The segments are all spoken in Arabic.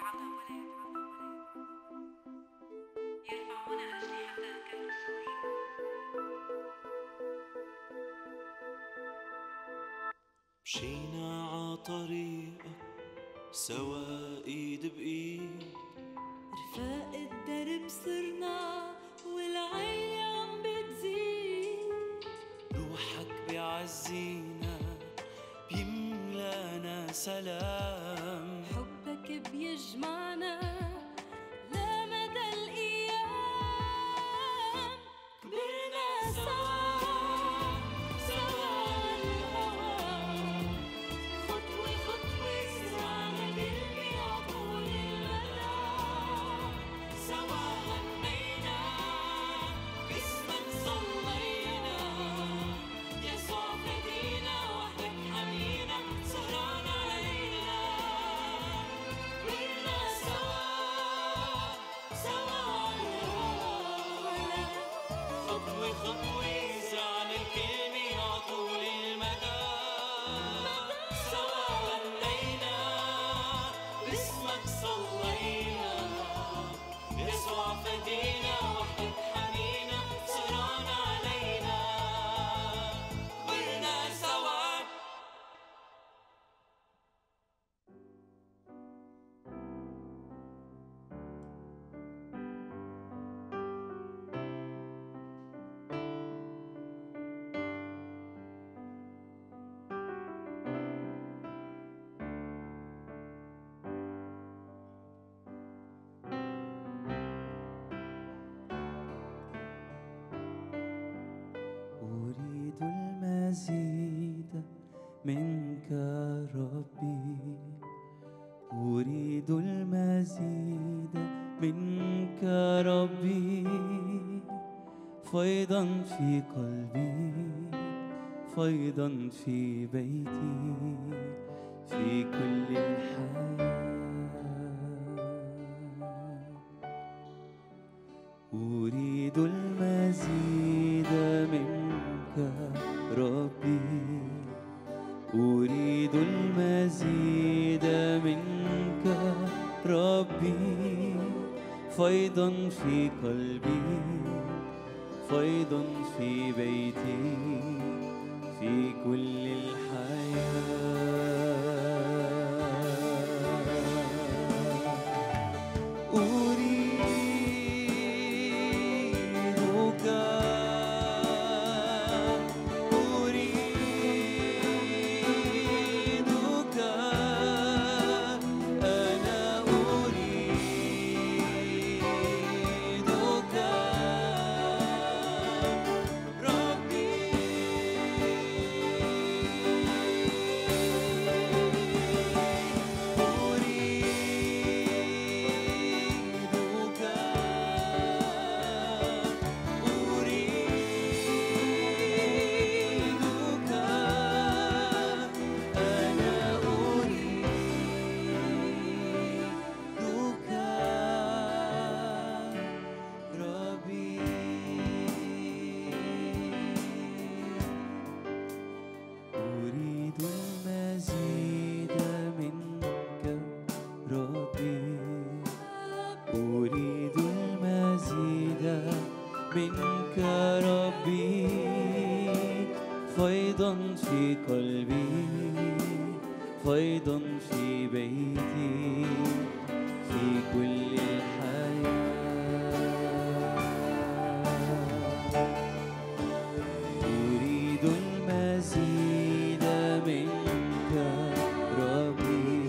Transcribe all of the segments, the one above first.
مشينا عطريقك سوا ايد بايد، رفاق الدرب صرنا والعيلة عم بتزيد، روحك بيعزينا بيملانا سلام، حبك بيجمعنا لمدى الأيام، كبرنا سوا سوا عالهوا، خطوة خطوة زرعنا كلمة عطول المدى، سوا غنينا باسمك صلينا، يسوع فدينا وحدك حمينا سهران علينا، كبرنا سوا سوا عالهوا، خطوة خطوة زرعنا الكلمة عطول المدى، سوا غنينا باسمك صلينا، يسوع فدينا وحدك حمينا سهران علينا، كبرنا سوا. أريد المزيد منك ربي، أريد المزيد منك ربي، فيضا في قلبي فيضا في بيتي في كل الحياة، أريد المزيد منك ربي، أريد المزيد منك ربي، فيضا في قلبي فيضا في بيتي في كل الحياة، أريدك أريدك أنا أريدك ربي، أريد المزيد منك ربي، أريد المزيد منك ربي، فيضا في قلبي فيضا في بيتي في كل الحياة، أريد المزيد منك ربي،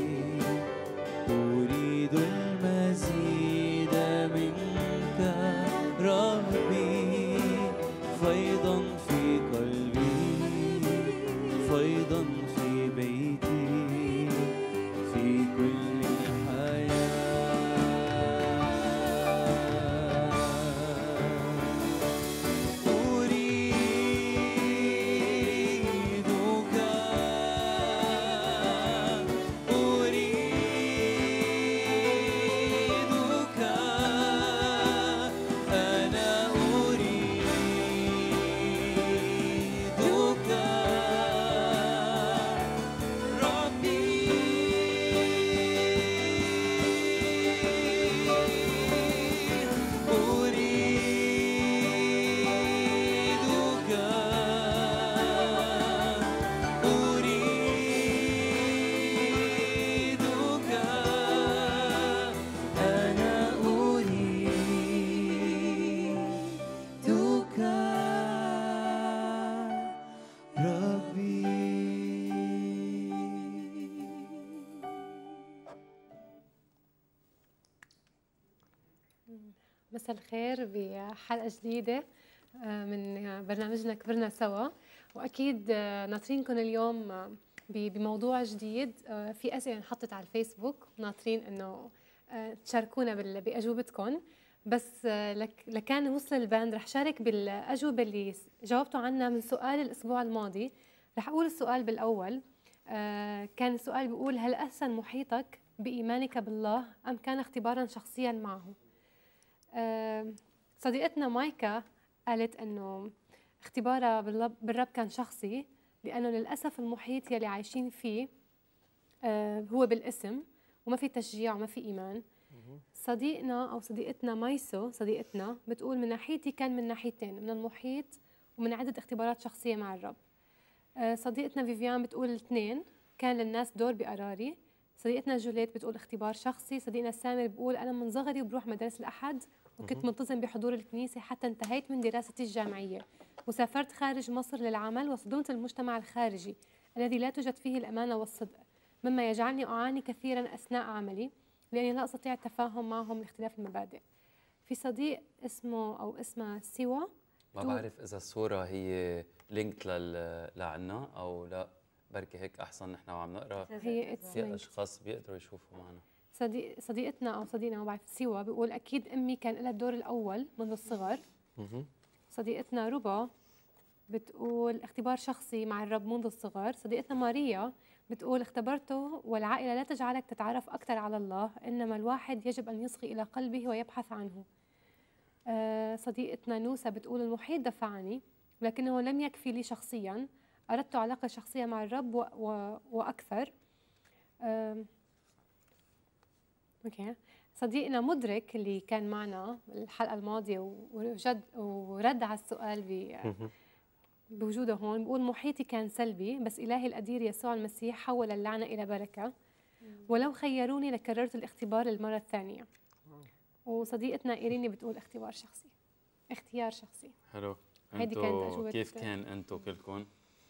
أريد المزيد منك ربي، فيضا في قلبي فيضا في بيتي في كل الحياة، أريدك أريدك أنا أريدك مساء الخير بحلقة جديدة من برنامجنا كبرنا سوا، وأكيد ناطرينكم اليوم بموضوع جديد. في أسئلة انحطت على الفيسبوك، ناطرين إنه تشاركونا بأجوبتكم. بس لكان وصل الباند رح شارك بالأجوبة اللي جاوبتوا عنها من سؤال الأسبوع الماضي. رح أقول السؤال بالأول. كان السؤال بيقول: هل أحسن محيطك بإيمانك بالله أم كان اختبارا شخصيا معه؟ صديقتنا مايكا قالت انه اختبارها بالرب كان شخصي، لانه للاسف المحيط يلي عايشين فيه هو بالاسم وما في تشجيع وما في ايمان. صديقنا او صديقتنا مايسو صديقتنا بتقول: من ناحيتي كان من ناحيتين، من المحيط ومن عده اختبارات شخصيه مع الرب. صديقتنا فيفيان بتقول الاثنين، كان للناس دور بقراري. صديقتنا جوليت بتقول اختبار شخصي. صديقنا سامر بيقول: انا من صغري وبروح مدارس الاحد وكنت منتظم بحضور الكنيسة حتى انتهيت من دراستي الجامعية، وسافرت خارج مصر للعمل وصدمت المجتمع الخارجي الذي لا توجد فيه الأمانة والصدق، مما يجعلني أعاني كثيرا أثناء عملي لأني لا أستطيع التفاهم معهم لاختلاف المبادئ. في صديق اسمها سيوا. ما بعرف إذا الصورة هي لينكت لعنا أو لا، بركي هيك أحسن نحن وعم نقرأ هي في أشخاص بيقدروا يشوفوا معنا. صديقتنا أو صديقنا ما بعرف سيوا بيقول: أكيد أمي كان لها الدور الأول منذ الصغر. صديقتنا ربا بتقول اختبار شخصي مع الرب منذ الصغر. صديقتنا ماريا بتقول: اختبرته، والعائلة لا تجعلك تتعرف أكثر على الله، إنما الواحد يجب أن يصغي إلى قلبه ويبحث عنه. صديقتنا نوسا بتقول: المحيط دفعني لكنه لم يكفي لي شخصيا، أردت علاقة شخصية مع الرب وأكثر. اوكي. صديقنا مدرك اللي كان معنا الحلقه الماضيه ورد على السؤال بوجوده هون، بيقول: محيطي كان سلبي بس إلهي القدير يسوع المسيح حول اللعنه الى بركه، ولو خيروني لكررت الاختبار للمره الثانيه. وصديقتنا إيريني بتقول: اختبار شخصي، اختيار شخصي. حلو. هيدي كانت أجوبة. كيف كان انتم كلكم؟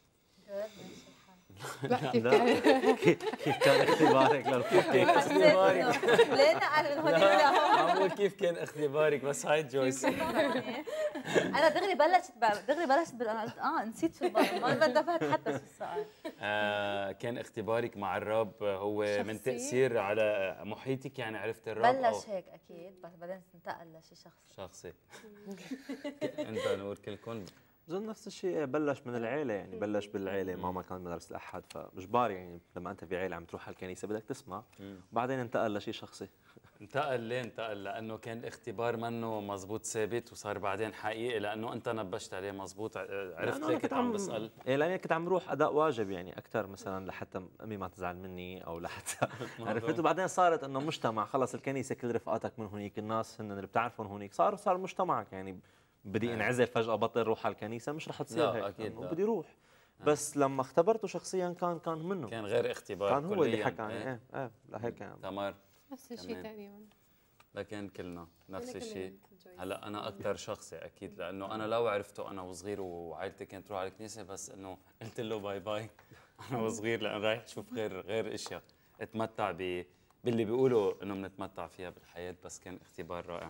كيف كان اختبارك للفقه؟ اختبارك ليه نقل من هون لهون؟ كيف كان اختبارك؟ بس هاي جويس. انا دغري بلشت انا قلت نسيت شو ما انتبهت حتى شو السؤال. كان اختبارك مع الرب هو شخصي. من تأثير على محيطك، يعني عرفت الرب بلش هيك اكيد بس بعدين انتقل لشيء شخصي. انت نور كلكم؟ بظن نفس الشيء بلش من العيله، يعني بلش بالعيله. ماما كانت مدرسه الاحد، فمجبار يعني لما انت في عيله عم تروح على الكنيسه بدك تسمع. وبعدين انتقل لشيء شخصي. انتقل ليه انتقل؟ لانه كان الاختبار منه مزبوط ثابت وصار بعدين حقيقي، لانه انت نبشت عليه مزبوط. عرفت ليه كنت عم بسال؟ ايه، لاني كنت عم روح اداء واجب يعني اكثر، مثلا لحتى امي ما تزعل مني او لحتى عرفت. وبعدين صارت انه مجتمع، خلص الكنيسه كل رفقاتك من هونيك، الناس هن اللي بتعرفهم هونيك، صار مجتمعك. يعني بدي انعزل فجأة بطل روح على الكنيسة، مش رح تصير هيك. أكيد لا. بدي روح. بس لما اختبرته شخصيا كان منه، كان غير اختبار، كان هو اللي حكى عني. ايه لهيك يعني. تمار نفس الشيء تقريبا. لكن كلنا نفس الشيء. هلا انا اكثر شخصي اكيد، لانه انا لو عرفته انا وصغير وعائلتي كانت تروح على الكنيسه، بس انه قلت له باي باي انا وصغير، لان رايح اشوف غير اشياء، اتمتع باللي بيقولوا انه بنتمتع فيها بالحياه. بس كان اختبار رائع.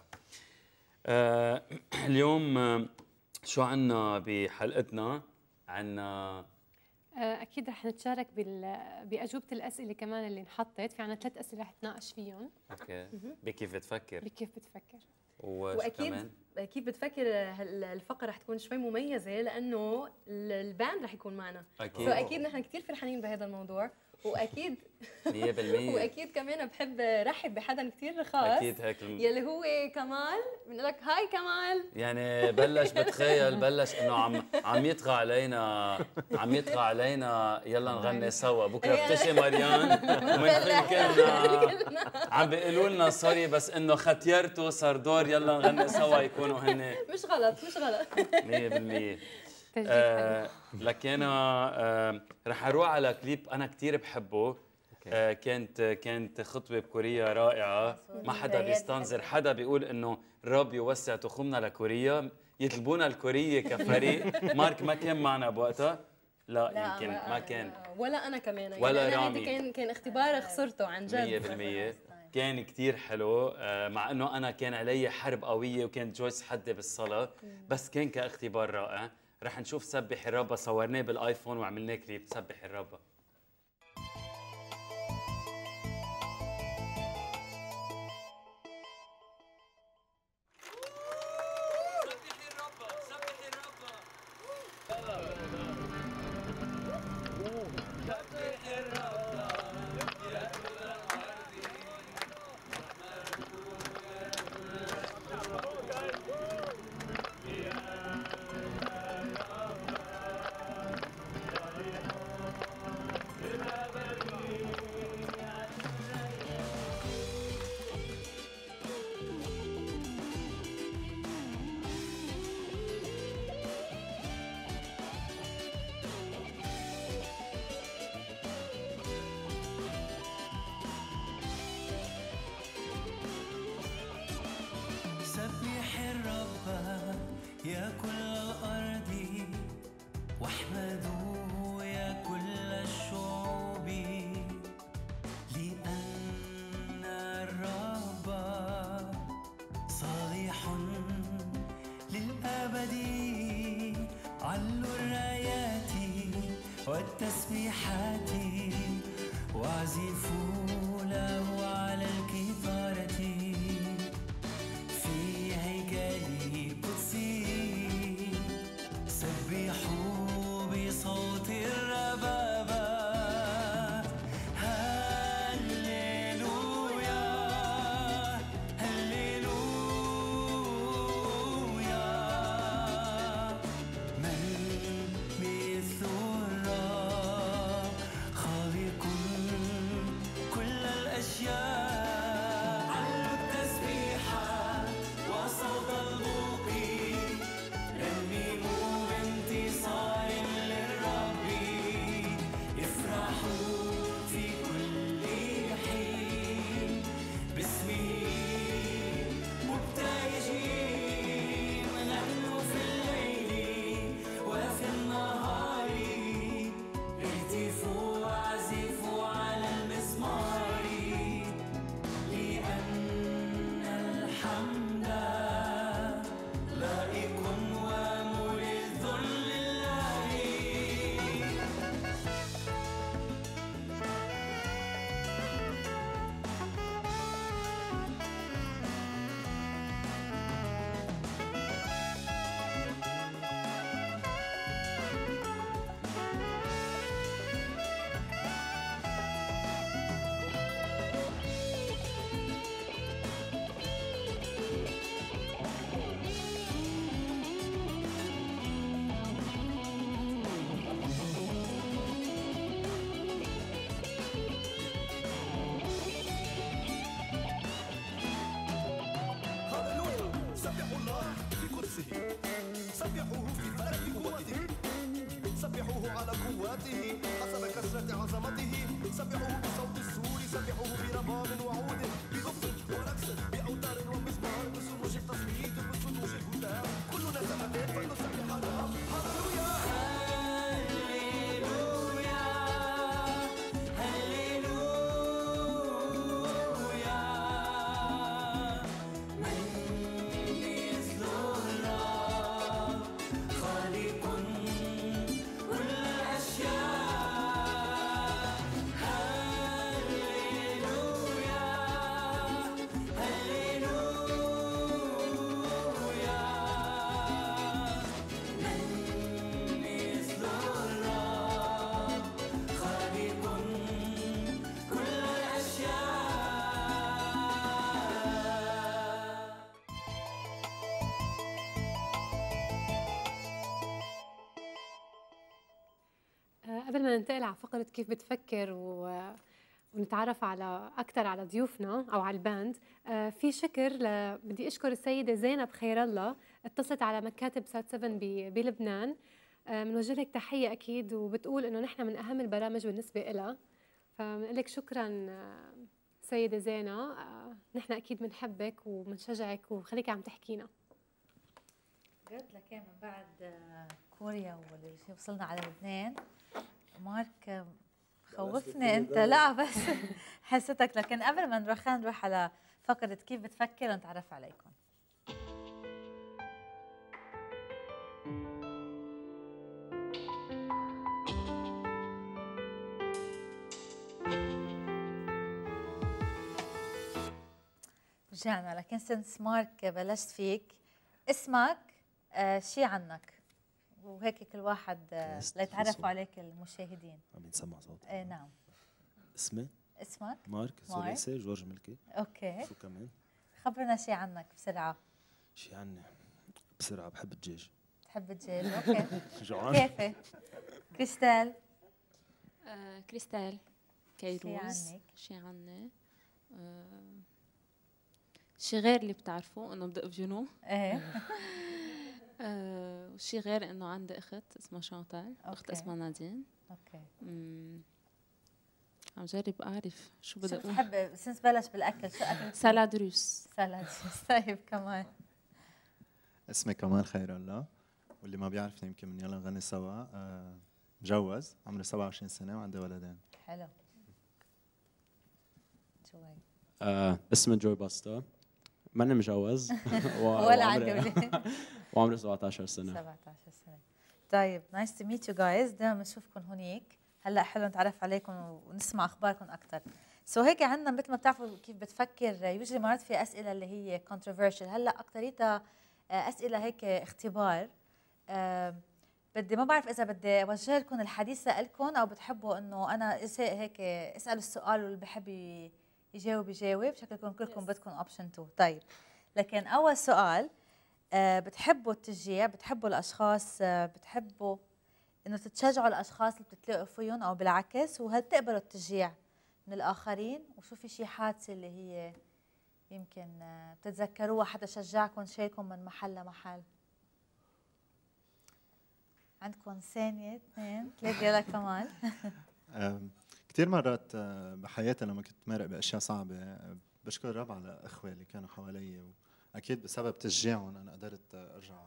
اليوم شو عنا بحلقتنا؟ عنا اكيد رح نتشارك باجوبه الاسئله كمان اللي انحطت. في عنا 3 اسئله رح نتناقش فيهم. اوكي. بكيف بتفكر؟ بكيف بتفكر. واكيد كيف بتفكر الفقره رح تكون شوي مميزه لانه الباند رح يكون معنا. اكيد. فاكيد نحن كثير فرحانين بهذا الموضوع، واكيد 100% واكيد كمان بحب رحب بحدا كثير خاص، اكيد هيك يلي هو كمال. بنقول لك هاي كمال. يعني بلش انه عم يطغى علينا يلا نغني سوا بكره بتجي مريان ومن كلنا عم بيقولوا لنا سوري، بس انه ختيرته صار دور يلا نغني سوا يكونوا هن مش غلط 100%. لكن رح اروح على كليب انا كثير بحبه. كانت خطبه بكوريا رائعه، ما حدا بيستنظر، حدا بيقول انه الرب يوسع تخومنا لكوريا، يطلبونا الكوريه كفريق. مارك ما كان معنا بوقتها، لا يمكن ما كان، ولا انا كمان، ولا يعني رامي. كان اختبار خسرته عن جد. كان كتير حلو. مع انه انا كان علي حرب قويه وكانت جويس حدي بالصلاه، بس كان كاختبار رائع. رح نشوف سبح الرب، صورناه بالايفون وعملناه كليب سبح الرب. سبح الرب يا كل الأرض، واحمدوه يا كل الشعوب، لأن الرب صالح للأبد. علوا الرايات والتسبيحات، واعزفوا له على الكثارة، في هيكل قدسي سبحوا بصوت الربابة. هللويا هللويا، من مثل الرب خالق كل الأشياء. علوا التسبيح وصوت البوق، رنموا بانتصار للرب، افرحوا في كل حين باسمه مبتهجين. غنوا في الليل وفي النهار، اهتفوا واعزفوا على المزمار، لأن الحمد لائق وملذ لله. هللويا، سبحوا الله في قدسه، سبحوه في فلك قوته، سبحوه على قواته حسب كثرة عظمته، سبحوه بصوت السور، سبحوه برباب وعود، بدف ورقص بأوتار ومزمار، بصنوج التصويت وبصنوج الهتاف، كلنا سمكات فلنسبح الرب. هللويا هللويا هللويا، من مثل الرب خالق كل الأشياء. هللويا هللويا، من مثل الرب خالق كل الأشياء. قبل ما ننتقل على فقرة كيف بتفكر ونتعرف على أكثر على ضيوفنا أو على الباند، في شكر بدي أشكر السيدة زينب خير الله، اتصلت على مكاتب سات 7 بلبنان، بنوجه لك تحية أكيد، وبتقول إنه نحن من أهم البرامج بالنسبة إلها، فبنقول لك شكرا سيدة زينة، نحن أكيد بنحبك وبنشجعك وخليك عم تحكينا. قلت لك من بعد كوريا واللي وصلنا على لبنان، مارك خوفني انت. لا بس حسيتك. لكن قبل ما نروح خلينا نروح على فقره كيف بتفكر ونتعرف عليكم. رجعنا. لكن سنس مارك بلشت فيك، اسمك شي عنك وهيك كل واحد ليتعرفوا عليك المشاهدين. عم يتسمع صوتي؟ ايه نعم. اسمك؟ مارك سوليسي جورج ملكي. اوكي. شو كمان؟ خبرنا شي عنك بسرعة. شي عني بسرعة، بحب الدجاج. بتحب الدجاج؟ اوكي. جوعان. كيفي؟ كريستال. كريستال كيروز. شي عنك؟ شي عني شي غير اللي بتعرفوه انه بدق بجنون. ايه. وشي غير انه عندي اخت اسمها شانتال، اخت اسمها نادين. اوكي. عم جرب اعرف شو بدي اقول. بتحب سنس بلش بالاكل شو اكل؟ سالاد روس. سالاد روس. طيب كمان. اسمي كمال خير الله، واللي ما بيعرفني يمكن من يلا نغني سوا. مجوز، عمري 27 سنة وعندي ولدين. حلو. جوي. اسمي جوي باستا، ماني مجوز ولا عندي ولاد. وعمري 17 سنة. 17 سنة. طيب نايس تو ميت يو جايز، دائما بنشوفكم هونيك. هلا حلو نتعرف عليكم ونسمع اخباركم اكثر. هيك عندنا مثل ما بتعرفوا كيف بتفكر، يوجد مرات في اسئله اللي هي كونتروفيرشل. هلا اكثريتها اسئله هيك اختبار. بدي ما بعرف اذا بدي اوجه لكم الحديث لكم او بتحبوا انه انا هيك اسالوا السؤال واللي بحب يجاوب. شكلكم كلكم بدكم اوبشن 2. طيب لكن اول سؤال، بتحبوا التشجيع؟ بتحبوا الاشخاص؟ بتحبوا انه تتشجعوا الاشخاص اللي بتتلاقوا فيهم او بالعكس؟ وهل بتقبلوا التشجيع من الاخرين؟ وشو في شي حادثه اللي هي يمكن بتتذكروها حدا شجعكم شيكم من محل لمحل؟ عندكم ثانية 2 3 يلا كمان. كثير مرات بحياتي لما كنت مرق باشياء صعبه بشكر الرب على اخوي اللي كانوا حوالي، واكيد بسبب تشجيعهم انا قدرت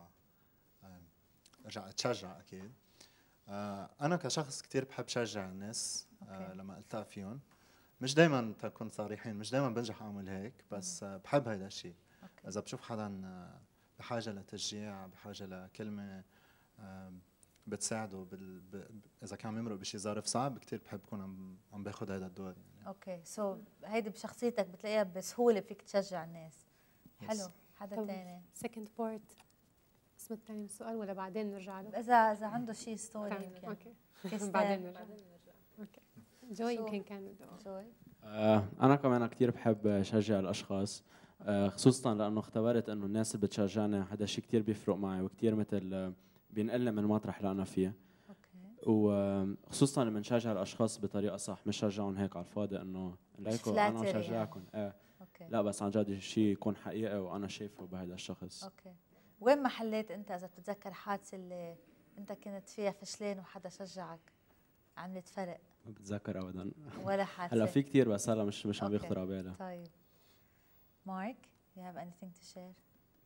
ارجع اتشجع. اكيد انا كشخص كثير بحب شجع الناس لما التقى فيهم. مش دائما تكون صريحين، مش دائما بنجح اعمل هيك، بس بحب هذا الشيء. اذا بشوف حدا بحاجه لتشجيع، بحاجه لكلمه بتساعده اذا كان عم يمرق بشيء ظرف صعب، كثير بحب اكون عم باخذ هذا الدور يعني. اوكي. هيدي بشخصيتك بتلاقيها بسهوله فيك تشجع الناس. حلو. حدا ثاني؟ سكند بارت، اسم الثاني من السؤال ولا بعدين نرجع له؟ اذا عنده شيء ستوري يمكن. اوكي. بعدين نرجع. اوكي. جوي يمكن كان جوي. انا كمان كثير بحب شجع الاشخاص، خصوصا لانه اختبرت انه الناس اللي بتشجعني هذا الشيء كثير بيفرق معي، وكثير مثل بينقلني من المطرح اللي انا فيه. اوكي. وخصوصا لما نشجع الاشخاص بطريقه صح، مش شجعهم هيك على الفاضي انه ليكو انا شجعكم. يعني. لا بس عن جد شيء يكون حقيقي وانا شايفه بهذا الشخص. اوكي. وين محلات انت اذا بتتذكر حادثه اللي انت كنت فيها فشلان وحدا شجعك عملت فرق؟ ما بتذكر ابدا. ولا حادثه؟ هلا في كثير بس هلا مش عم بيخطر على بالي. طيب مارك، you have anything to share؟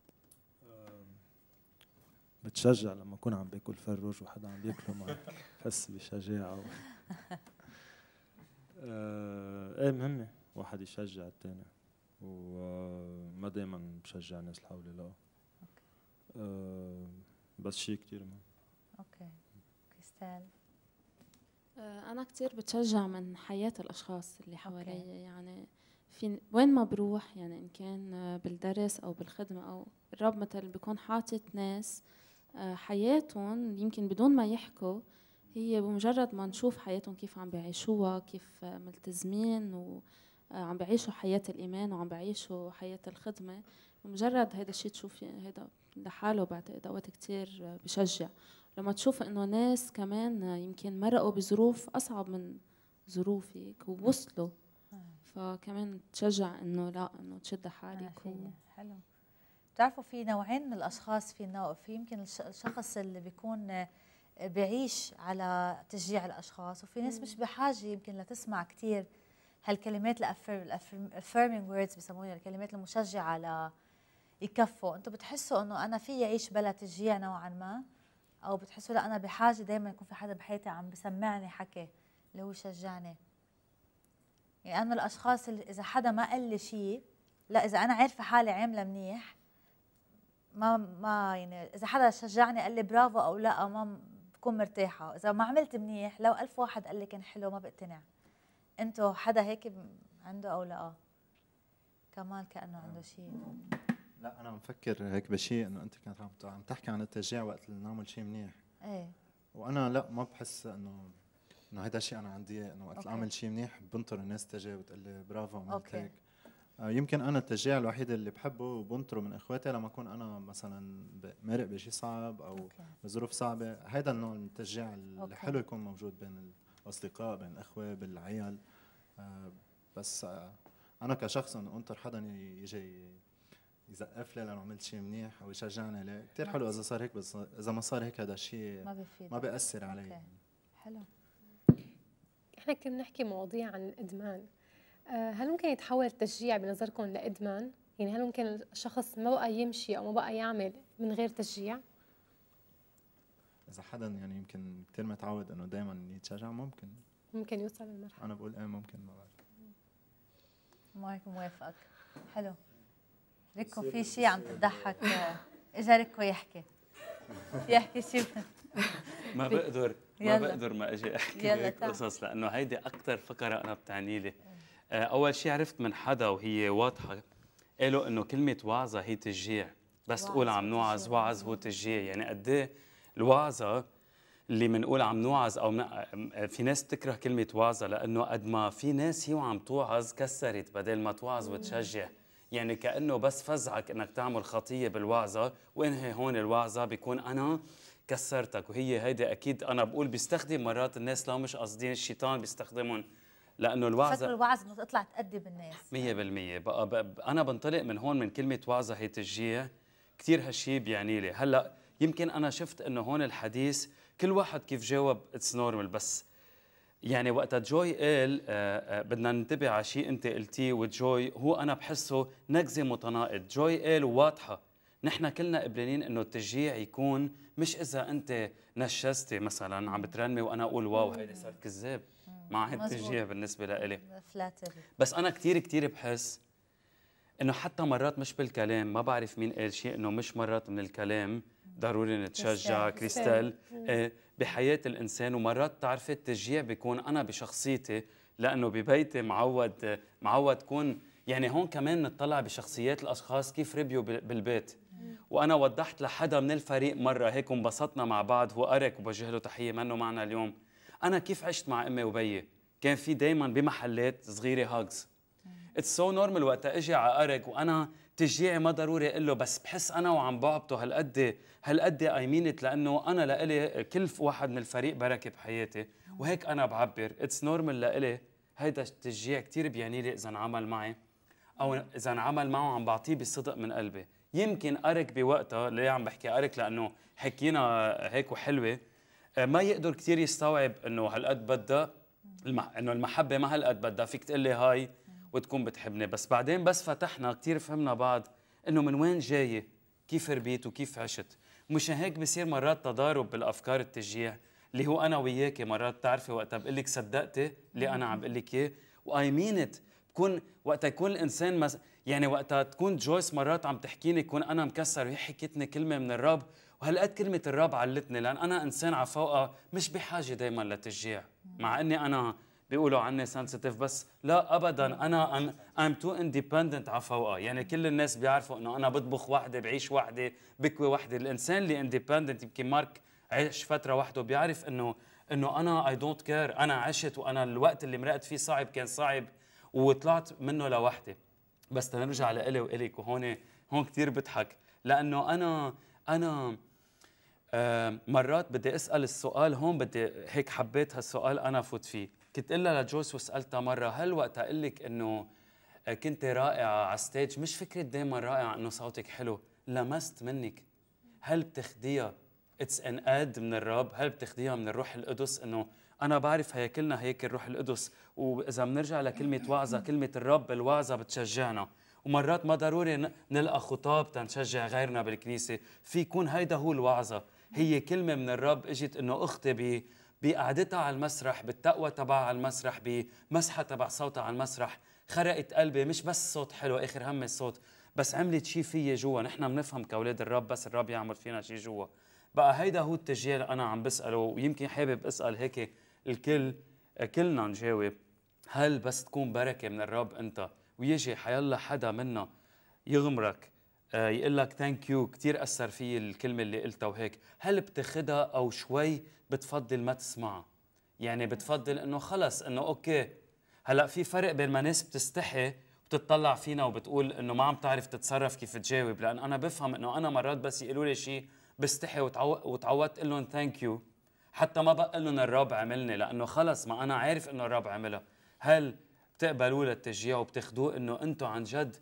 بتشجع لما اكون عم باكل فروج وحدا عم بياكله معي، بحس بشجاعه. ايه مهمه واحد يشجع الثاني، وما دائما بشجع الناس اللي حولي. لا بس شيء كثير مهم. اوكي. كريستال؟ انا كثير بتشجع من حياه الاشخاص اللي حوالي. يعني في وين ما بروح، يعني ان كان بالدرس او بالخدمه او الرب مثل بيكون حاطط ناس حياتهم يمكن بدون ما يحكوا، هي بمجرد ما نشوف حياتهم كيف عم بيعيشوها، كيف ملتزمين وعم بيعيشوا حياة الإيمان وعم بيعيشوا حياة الخدمة، بمجرد هيدا الشيء تشوف هيدا لحاله بعتقد اوقات كثير بشجع. لما تشوف انه ناس كمان يمكن مرقوا بظروف اصعب من ظروفك ووصلوا، فكمان تشجع انه لا، انه تشد حالك. حلو. بتعرفوا في نوعين من الاشخاص، في يمكن الشخص اللي بيكون بيعيش على تشجيع الاشخاص، وفي ناس مش بحاجه يمكن لتسمع كثير هالكلمات الافيرمينج ووردز بسموها، الكلمات المشجعه ل يكفوا. انتم بتحسوا انه انا في اعيش بلا تشجيع نوعا ما، او بتحسوا لا انا بحاجه دائما يكون في حدا بحياتي عم بسمعني حكي اللي هو شجعني. يعني انا من الاشخاص اللي اذا حدا ما قال لي شيء، لا اذا انا عارفه حالي عامله منيح، ما يعني اذا حدا شجعني قال لي برافو او لا ما بكون مرتاحه. اذا ما عملت منيح لو 1000 واحد قال لي كان حلو ما بقتنع. انتو حدا هيك عنده او لا؟ كمال كانه عنده شيء. لا انا مفكر هيك بشيء انه انت كنت عم تحكي عن التشجيع وقت اللي نعمل شيء منيح. ايه. وانا لا ما بحس انه هيدا الشيء انا عندي انه وقت اعمل شيء منيح بنطر الناس تجي وتقول لي برافو عملت هيك. يمكن انا التشجيع الوحيد اللي بحبه وبنطره من اخواتي لما اكون انا مثلا مرق بشيء صعب او بظروف صعبه. هيدا النوع من التشجيع اللي حلو يكون موجود بين الاصدقاء بين الاخوه بالعيال. بس انا كشخص انه انطر حدا يجي يزقف لي لانه عملت شيء منيح او يشجعني عليه كثير حلو اذا صار هيك. بس اذا ما صار هيك هذا الشيء ما بيأثر علي. حلو. احنا كنا بنحكي مواضيع عن الادمان. هل ممكن يتحول التشجيع بنظركم لادمان؟ يعني هل ممكن الشخص ما بقى يمشي او ما بقى يعمل من غير تشجيع؟ اذا حدا يعني يمكن كثير متعود انه دائما يتشجع ممكن يوصل للمرحله. انا بقول ايه ممكن. ما بعرف. مايك موافقك. حلو. ريكو في شيء عم تضحك. اجا ريكو يحكي شيء. ما بقدر ما اجي احكي هيك قصص لانه هيدي اكثر فقره انا بتعني لي. اول شيء عرفت من حدا وهي واضحه، قالوا انه كلمه وعظه هي تشجيع. بس تقول عم نوعظ، وعظ هو تشجيع. يعني قد ايه الوعظه اللي بنقول عم نوعظ او في ناس بتكره كلمه وعظه لانه قد ما في ناس هي وعم توعظ كسرت بدل ما توعظ وتشجع. يعني كانه بس فزعك انك تعمل خطيه بالوعظه وانهي هون الوعظه بيكون انا كسرتك. وهي هيدي اكيد انا بقول بيستخدم مرات الناس لو مش قاصدين، الشيطان بيستخدمهم لانه الوعظه فكر الوعظ انه تطلع تأدب الناس 100%. بقى انا بنطلق من هون من كلمه وعظه هي تشجيع. كثير هالشيء بيعني لي. هلا يمكن انا شفت انه هون الحديث كل واحد كيف جاوب اتس نورمال. بس يعني وقتها جوي قال بدنا ننتبه على شيء انت قلتيه، وجوي هو انا بحسه نكزه متناقض. جوي قال واضحه نحن كلنا قبلانين انه التشجيع يكون مش اذا انت نشستي مثلا عم بترنمي وانا اقول واو هيدي صار كذاب مع التشجيع بالنسبه لإلي. بس انا كثير بحس انه حتى مرات مش بالكلام، ما بعرف مين قال شيء انه مش مرات من الكلام ضروري نتشجع. كريستال بحياه الانسان. ومرات بتعرفي التشجيع بيكون انا بشخصيتي لانه ببيتي معود كون. يعني هون كمان نطلع بشخصيات الاشخاص كيف ربيوا بالبيت. وانا وضحت لحدا من الفريق مره هيك انبسطنا مع بعض، هو ارك وبوجه له تحيه منه معنا اليوم. انا كيف عشت مع امي وبيي كان في دائما بمحلات صغيره هاجز. اتس سو نورمال. وقتها اجي على ارك وانا تشجيعي ما ضروري اقول له، بس بحس انا وعم بعبطه هالقد اي مينت لانه انا لإلي كل واحد من الفريق بركه بحياتي وهيك انا بعبر. اتس نورمال لإلي. هيدا التشجيع كثير بيعني لي اذا انعمل معي او اذا انعمل معه عم بعطيه بصدق من قلبي. يمكن ارك بوقتها ليه عم بحكي ارك لانه حكينا هيك وحلوه ما يقدر كثير يستوعب انه هالقد بدها انه المحبه ما هالقد بدها. فيك تقول لي هاي وتكون بتحبني. بس بعدين بس فتحنا كثير فهمنا بعض انه من وين جايه، كيف ربيت وكيف عشت. مش هيك بصير مرات تضارب بالافكار التشجيع اللي هو انا وياكي. مرات بتعرفي وقتها بقول لك صدقتي اللي انا عم بقول لك اياه واي مين ات. بكون وقتها يكون الانسان يعني وقتها تكون جويس مرات عم تحكيني يكون انا مكسر وهي حكيتني كلمه من الرب وهالقد كلمه الرب علتني لان انا انسان على فوقها مش بحاجه دائما للتشجيع. مع اني انا بيقولوا عني سنسيتيف بس لا ابدا. انا ام تو اندبندنت على فوقها. يعني كل الناس بيعرفوا انه انا بطبخ وحده، بعيش وحده، بكوي وحده. الانسان اللي اندبندنت يمكن مارك عاش فتره وحده بيعرف انه انا اي دونت كير. انا عشت وانا الوقت اللي مرقت فيه صعب كان صعب وطلعت منه لوحدي. بس تنرجع لإلي وإلك وهون كثير بضحك لانه انا مرات بدي اسال السؤال هون. بدي هيك حبيت هالسؤال انا فوت فيه. كنت قلها لجويس وسالتها مره هل وقت اقول لك انه كنت رائعه على ستيج مش فكره دائما رائعه انه صوتك حلو، لمست منك، هل بتاخديها اتس ان اد من الرب؟ هل بتاخديها من الروح القدس؟ انه انا بعرف هيكلنا هيك الروح القدس. واذا بنرجع لكلمه وعظه، كلمه الرب الوعظه بتشجعنا. ومرات ما ضروري نلقى خطاب تنشجع غيرنا بالكنيسه، في يكون هيدا هو الوعظه. هي كلمه من الرب اجت انه اختي بقعدتها على المسرح، بالتقوى تبعها على المسرح، بمسحه تبع صوتها على المسرح، خرقت قلبي. مش بس صوت حلو اخر هم الصوت، بس عملت شيء فيي جوا. نحن بنفهم كاولاد الرب بس الرب يعمل فينا شيء جوا. بقى هيدا هو التشجيع اللي انا عم بساله، ويمكن حابب اسال هيك الكل كلنا نجاوب. هل بس تكون بركه من الرب انت ويجي حيالله حدا منا يغمرك يقول لك ثانك يو كثير اثر فيي الكلمه اللي قلتها وهيك، هل بتاخدها او شوي بتفضل ما تسمعها؟ يعني بتفضل انه خلص انه اوكي. هلا في فرق بين ما ناس بتستحي بتطلع فينا وبتقول انه ما عم تعرف تتصرف كيف تجاوب، لان انا بفهم انه انا مرات بس يقولوا لي شيء بستحي وتعودت اقول لهم ثانك يو، حتى ما بقول لهم الرب عملني، لانه خلص ما انا عارف انه الرب عملها. هل بتقبلوا للتشجيع وبتاخذوه انه انتم عن جد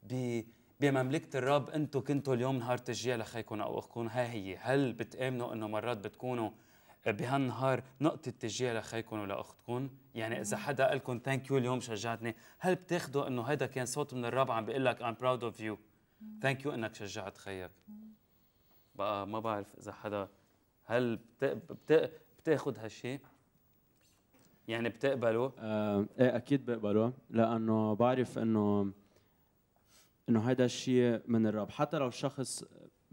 بمملكه الرب انتم كنتوا اليوم نهار تشجيع لخيكم او اخوكم؟ هي هل بتامنوا انه مرات بتكونوا بهالنهار نقطة تشجيع لخيكم ولا أختكم؟ يعني إذا حدا قال لكم ثانك يو اليوم شجعتني، هل بتاخذوا إنه هذا كان صوت من الرب عم بيقول لك I'm proud of you، ثانك يو إنك شجعت خيك؟ بقى ما بعرف إذا حدا هل بتاخذ هالشيء؟ يعني بتقبله؟ ايه اكيد بقبله، لانه بعرف انه هذا الشيء من الرب، حتى لو الشخص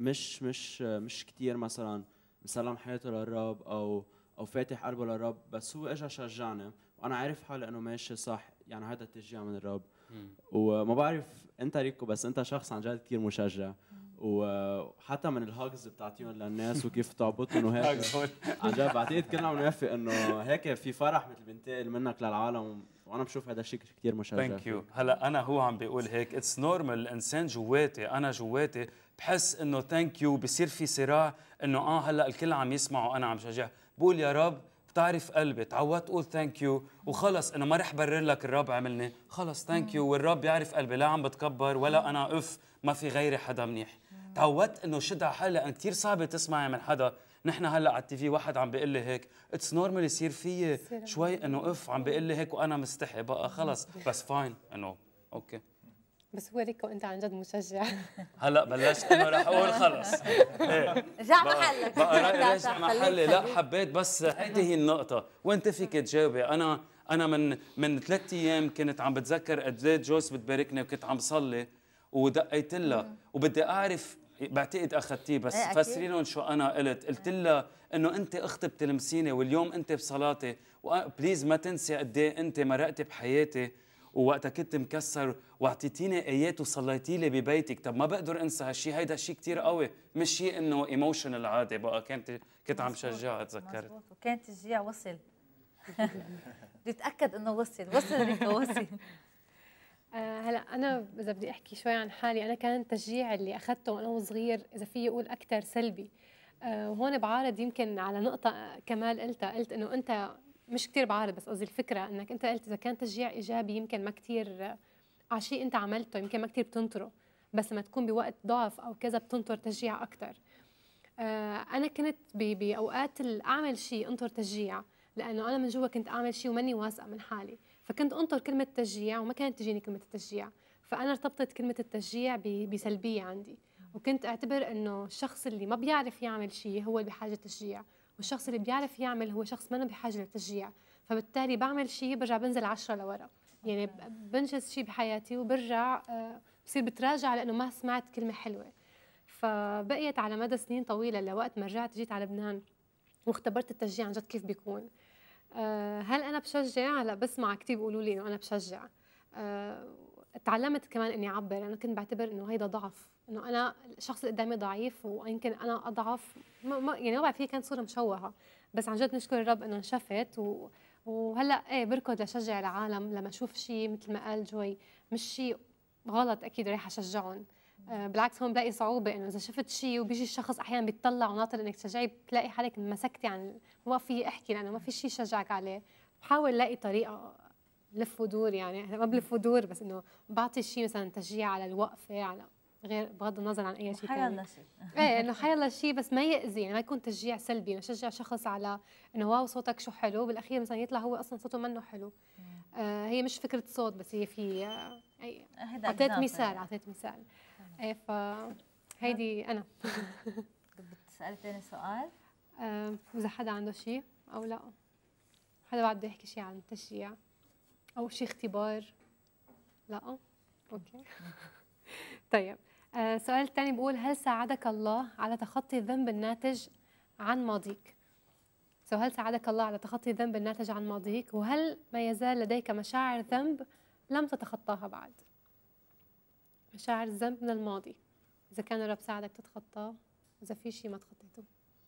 مش كثير مثلا مسلم حياته للرب او فاتح قلبه للرب، بس هو اجى شجعني وانا عارف حالي انه ماشي صح، يعني هذا التشجيع من الرب. وما بعرف انت ريكو، بس انت شخص عن جد كثير مشجع، وحتى من الهاجز بتعطيهم للناس وكيف تعبطهم وهيك عن جد بعتقد كلنا بنوافق انه هيك في فرح مثل بينتقل منك للعالم، وانا بشوف هذا الشيء كثير مشجع. ثانك يو. هلا انا هو عم بيقول هيك اتس نورمال، الانسان جواتي انا جواتي بحس انه ثانك يو، بصير في صراع انه هلا الكل عم يسمع وانا عم شجع، بقول يا رب بتعرف قلبي، تعودت اقول ثانك يو وخلص، انا ما رح برر لك الرب عملني، خلص ثانك يو، والرب يعرف قلبي، لا عم بتكبر ولا انا ما في غيري حدا منيح. تعودت انه شد على حالي، لان كثير صعبه تسمعي من حدا. نحن هلا على التي في واحد عم بيقول لي هيك، اتس نورمال يصير في شوي انه عم بيقول لي هيك وانا مستحي، بقى خلص بس فاين انه اوكي. بس هو ريكو انت عن جد مشجع. هلا بلشت انه رح اقول خلص ايه رجع محلك بقى رجع محلي. لا حبيت بس هيدي هي النقطة، وانت فيك تجاوبي. انا من 3 ايام كنت عم بتذكر قد ايه جوز بتباركني، وكنت عم صلي ودقيت لها وبدي اعرف، بعتقد اخذتيه بس فسري لهم شو انا قلت لها انه انت اختي بتلمسيني، واليوم انت بصلاتي، وبليز ما تنسي قد ايه انت مرقتي بحياتي، ووقتها كنت مكسر واعطيتيني ايات وصليتي لي ببيتك. طب ما بقدر انسى هالشيء، هيدا شيء كثير قوي، مش شيء انه ايموشنال عادي. بقى كنت عم شجعها، تذكرت وكان تشجيع وصل. بدي اتاكد انه وصل ريكو وصل. هلا انا اذا بدي احكي شوي عن حالي، انا كان التشجيع اللي اخذته وانا وصغير اذا في اقول اكثر سلبي. وهون بعارض يمكن على نقطه كمال قلت انه انت مش كثير بعارض، بس قصدي الفكره انك انت قلت اذا كان تشجيع ايجابي يمكن ما كثير على شيء انت عملته، يمكن ما كثير بتنطره، بس لما تكون بوقت ضعف او كذا بتنطر تشجيع اكثر. انا كنت باوقات اعمل شيء انطر تشجيع، لانه انا من جوا كنت اعمل شيء وماني واثقه من حالي، فكنت انطر كلمه تشجيع وما كانت تجيني كلمه التشجيع، فانا ارتبطت كلمه التشجيع بسلبيه عندي، وكنت اعتبر انه الشخص اللي ما بيعرف يعمل شيء هو اللي بحاجه تشجيع، والشخص اللي بيعرف يعمل هو شخص ما بحاجه للتشجيع. فبالتالي بعمل شيء برجع بنزل 10 لورا، يعني بنجز شيء بحياتي وبرجع بصير بتراجع لانه ما سمعت كلمه حلوه. فبقيت على مدى سنين طويله لوقت ما رجعت جيت على لبنان واختبرت التشجيع عن جد كيف بيكون. هل انا بشجع؟ لا، بسمع كثير بيقولوا لي انه انا بشجع. تعلمت كمان اني اعبر، انا كنت بعتبر انه هيدا ضعف، انه انا الشخص اللي قدامي ضعيف ويمكن انا اضعف، يعني ما بعرف، هي كانت صوره مشوهه، بس عن جد نشكر الرب انه انشفت وهلا ايه بركض لشجع العالم لما اشوف شيء مثل ما قال جوي مش شيء غلط اكيد رايحه اشجعهم. بالعكس هون بلاقي صعوبه انه اذا شفت شيء وبيجي الشخص احيانا بيطلع وناطر انك تشجعي، بتلاقي حالك مسكتي عن ما في احكي لانه ما في شيء شجعك عليه. بحاول الاقي طريقه لف ودور، يعني ما بلف ودور بس انه بعطي شيء مثلا تشجيع على الوقفه، على غير بغض النظر عن اي شيء ثاني. ايه انه حيلا شيء بس ما يأذي، يعني ما يكون تشجيع سلبي، انه شجع شخص على انه واو صوتك شو حلو، بالاخير مثلا يطلع هو اصلا صوته منه حلو. هي مش فكره صوت بس هي في اعطيت مثال. ايه فهيدي انا. بتسألي ثاني سؤال؟ اذا حدا عنده شيء. او لا؟ حدا بعد بده يحكي شيء عن التشجيع او شيء اختبار؟ لا. اوكي. طيب السؤال الثاني بيقول هل ساعدك الله على تخطي الذنب الناتج عن ماضيك؟ هل ساعدك الله على تخطي الذنب الناتج عن ماضيك؟ وهل ما يزال لديك مشاعر ذنب لم تتخطاها بعد؟ مشاعر الذنب من الماضي، إذا كان الرب ساعدك تتخطاه، إذا في شيء ما تخطيته.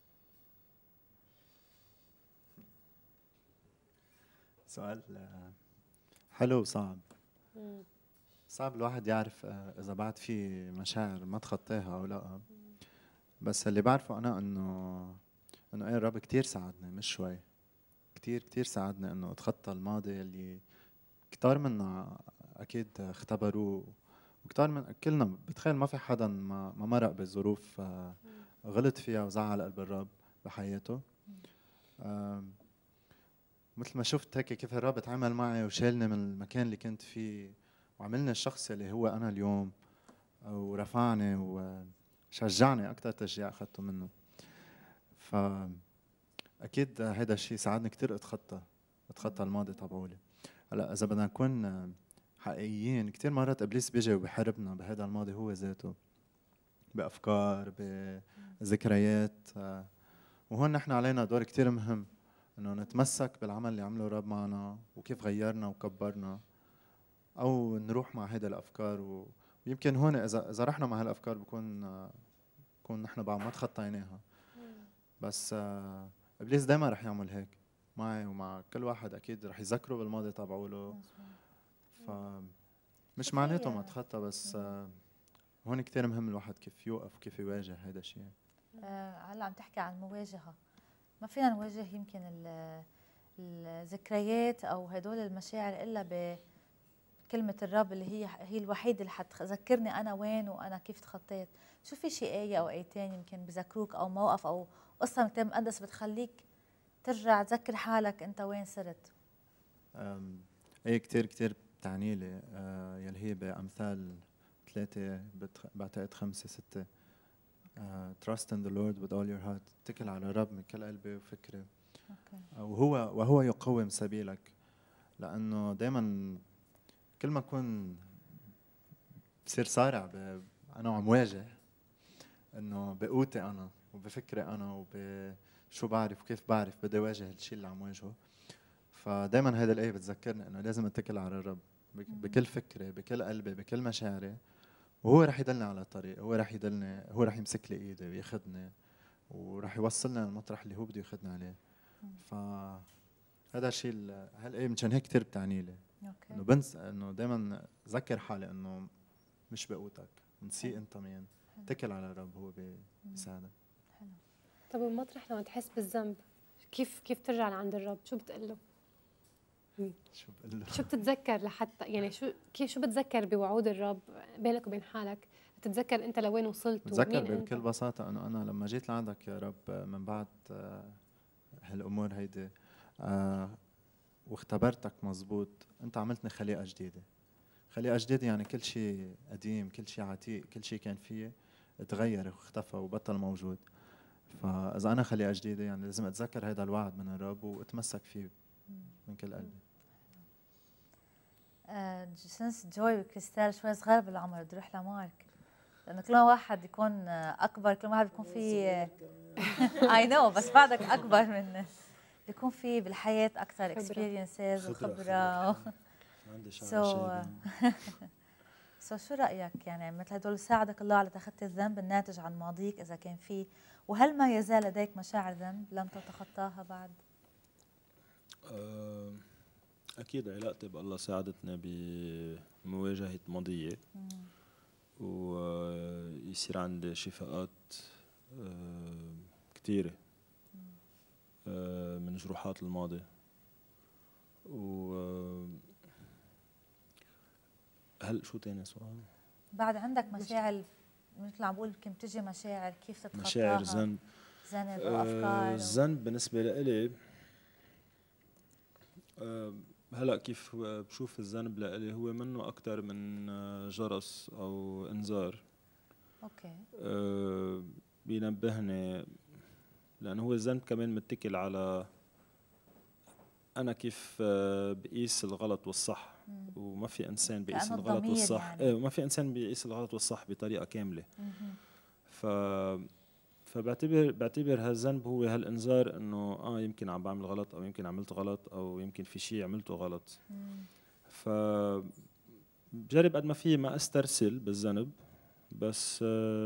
سؤال حلو وصعب. صعب الواحد يعرف إذا بعد في مشاعر ما تخطيها أو لا. بس اللي بعرفه أنا إنه إيه الرب كتير ساعدني، مش شوي، كتير ساعدني إنه أتخطى الماضي اللي كتار منا أكيد اختبروه، وكتار من كلنا بتخيل ما في حدا ما مرق بظروف غلط فيها وزعل قلب الرب بحياته. مثل ما شفت هيك كيف الرب اتعامل معي وشالني من المكان اللي كنت فيه وعملني الشخص اللي هو أنا اليوم، ورفعني وشجعني أكتر تشجيع أخذته منه. فأكيد هذا الشيء ساعدني كتير أتخطى الماضي تبعولي. هلا إذا بدنا نكون حقيقيين، كتير مرات إبليس بيجي وبيحاربنا بهذا الماضي هو ذاته، بأفكار، بذكريات. وهون نحن علينا دور كتير مهم إنه نتمسك بالعمل اللي عمله الرب معنا وكيف غيرنا وكبرنا، أو نروح مع هيدا الأفكار. ويمكن هون إذا رحنا مع هالأفكار بكون نحن بعد ما تخطيناها. بس إبليس دايما رح يعمل هيك معي ومع كل واحد، أكيد رح يذكره بالماضي تبعوله. مش معناته ما تخطى، بس هون كتير مهم الواحد كيف يوقف وكيف يواجه هذا الشيء. هلا عم تحكي عن المواجهة، ما فينا نواجه يمكن الذكريات أو هدول المشاعر إلا بكلمة الرب اللي هي الوحيدة اللي حتذكرني أنا وين وأنا كيف تخطيت. شو في شيء آية أو آيتين يمكن بذكروك، أو موقف أو قصة من الكتاب المقدس بتخليك ترجع تذكر حالك أنت وين صرت؟ آية كتير بتعني لي، يلي هي بأمثال 3 بعتقد 5 6. Trust in the Lord with all your heart. اتكل على الرب من كل قلبي وفكري. وهو يقوم سبيلك. لأنه دايما كل ما أكون بصير صارع أنا وعم واجه إنه بقوتي أنا وبفكري أنا وبشو بعرف وكيف بعرف بدي واجه الشيء اللي عم واجهه. فدايما هذا الآية بتذكرني إنه لازم أتكل على الرب بكل فكري، بكل قلبي، بكل مشاعري، وهو رح يدلني على الطريق. هو رح يمسك لي ايدي وياخذني ورح يوصلني للمطرح اللي هو بده ياخذني عليه. فهذا الشيء هالآية مشان هيك كثير بتعني لي. انه بنسى انه دائما ذكر حالي انه مش بقوتك، نسي انت مين، اتكل على الرب هو بيساعدك. طب المطرح لما تحس بالذنب كيف ترجع لعند الرب؟ شو بتقول له؟ شو بتتذكر لحتى يعني شو بتذكر بوعود الرب بينك وبين حالك؟ تتذكر انت لوين وصلت؟ بتذكر بكل بساطه انه انا لما جيت لعندك يا رب من بعد هالامور هيدي واختبرتك مزبوط، انت عملتني خليقه جديده. خليقه جديده يعني كل شيء قديم، كل شيء عتيق، كل شيء كان فيه تغير واختفى وبطل موجود. فاذا انا خليقه جديده يعني لازم اتذكر هذا الوعد من الرب واتمسك فيه من كل قلبي. سنس جوي وكريستال شوي صغار بالعمر، بدي اروح لمارك لانه كل ما واحد يكون اكبر كل ما واحد بيكون في اي نو بس بعدك اكبر من بيكون في بالحياه اكثر اكسبيرينسز وخبره. عندي شعر سو شو رايك يعني مثل هدول ساعدك الله على تخطي الذنب الناتج عن ماضيك اذا كان فيه، وهل ما يزال لديك مشاعر ذنب لم تتخطاها بعد؟ أكيد علاقتي بالله ساعدتنا بمواجهة ماضية ويصير عندي شفاءات كثيرة من جروحات الماضي. هل شو تاني سؤال؟ بعد عندك مشاعر مثل عم بقول يمكن بتجي مشاعر كيف تتخطاها؟ مشاعر ذنب وأفكار الذنب بالنسبة لإلي هلا كيف بشوف الذنب لإلي هو منه أكتر من جرس أو إنذار. اوكي. بينبهني لأنه هو الذنب كمان متكل على انا كيف بقيس الغلط والصح، وما في انسان بيقيس لأنه الغلط الضمير والصح، يعني. ايه وما في انسان بيقيس الغلط والصح بطريقه كامله. ف بعتبر هالذنب هو هالانذار انه يمكن عم بعمل غلط، او يمكن عملت غلط، او يمكن في شيء عملته غلط. ف بجرب قد ما في ما استرسل بالذنب، بس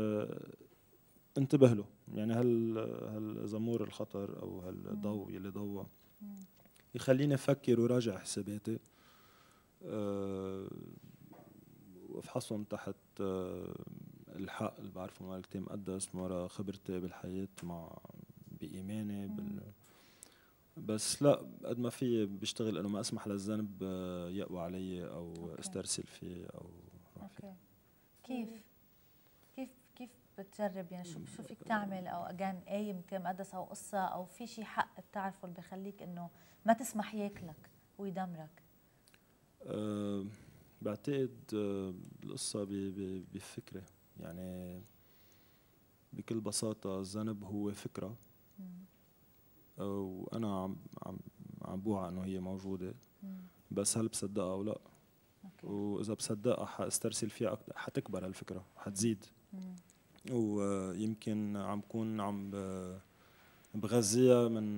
انتبه له. يعني هالزمور الخطر او هالضوء يلي ضوى يخليني افكر وراجع حساباتي، وافحصهم تحت الحق اللي بعرفه مع الكتاب المقدس، ورا خبرتي بالحياه، مع بايماني بس لا قد ما في بيشتغل انه ما اسمح للذنب يقوى علي او استرسل فيه او روح فيه. كيف بتجرب؟ يعني شو فيك تعمل؟ او اجان آية من كتاب مقدس او قصه او في شيء حق بتعرفه اللي بخليك انه ما تسمح ياكلك ويدمرك؟ بعتقد القصه بفكره، يعني بكل بساطه الذنب هو فكره، وانا عم بوعى انه هي موجوده، بس هل بصدقها او لا؟ واذا بصدقها حاسترسل فيها اكثر، حتكبر هالفكره وحتزيد، ويمكن عم بكون عم بغذيها من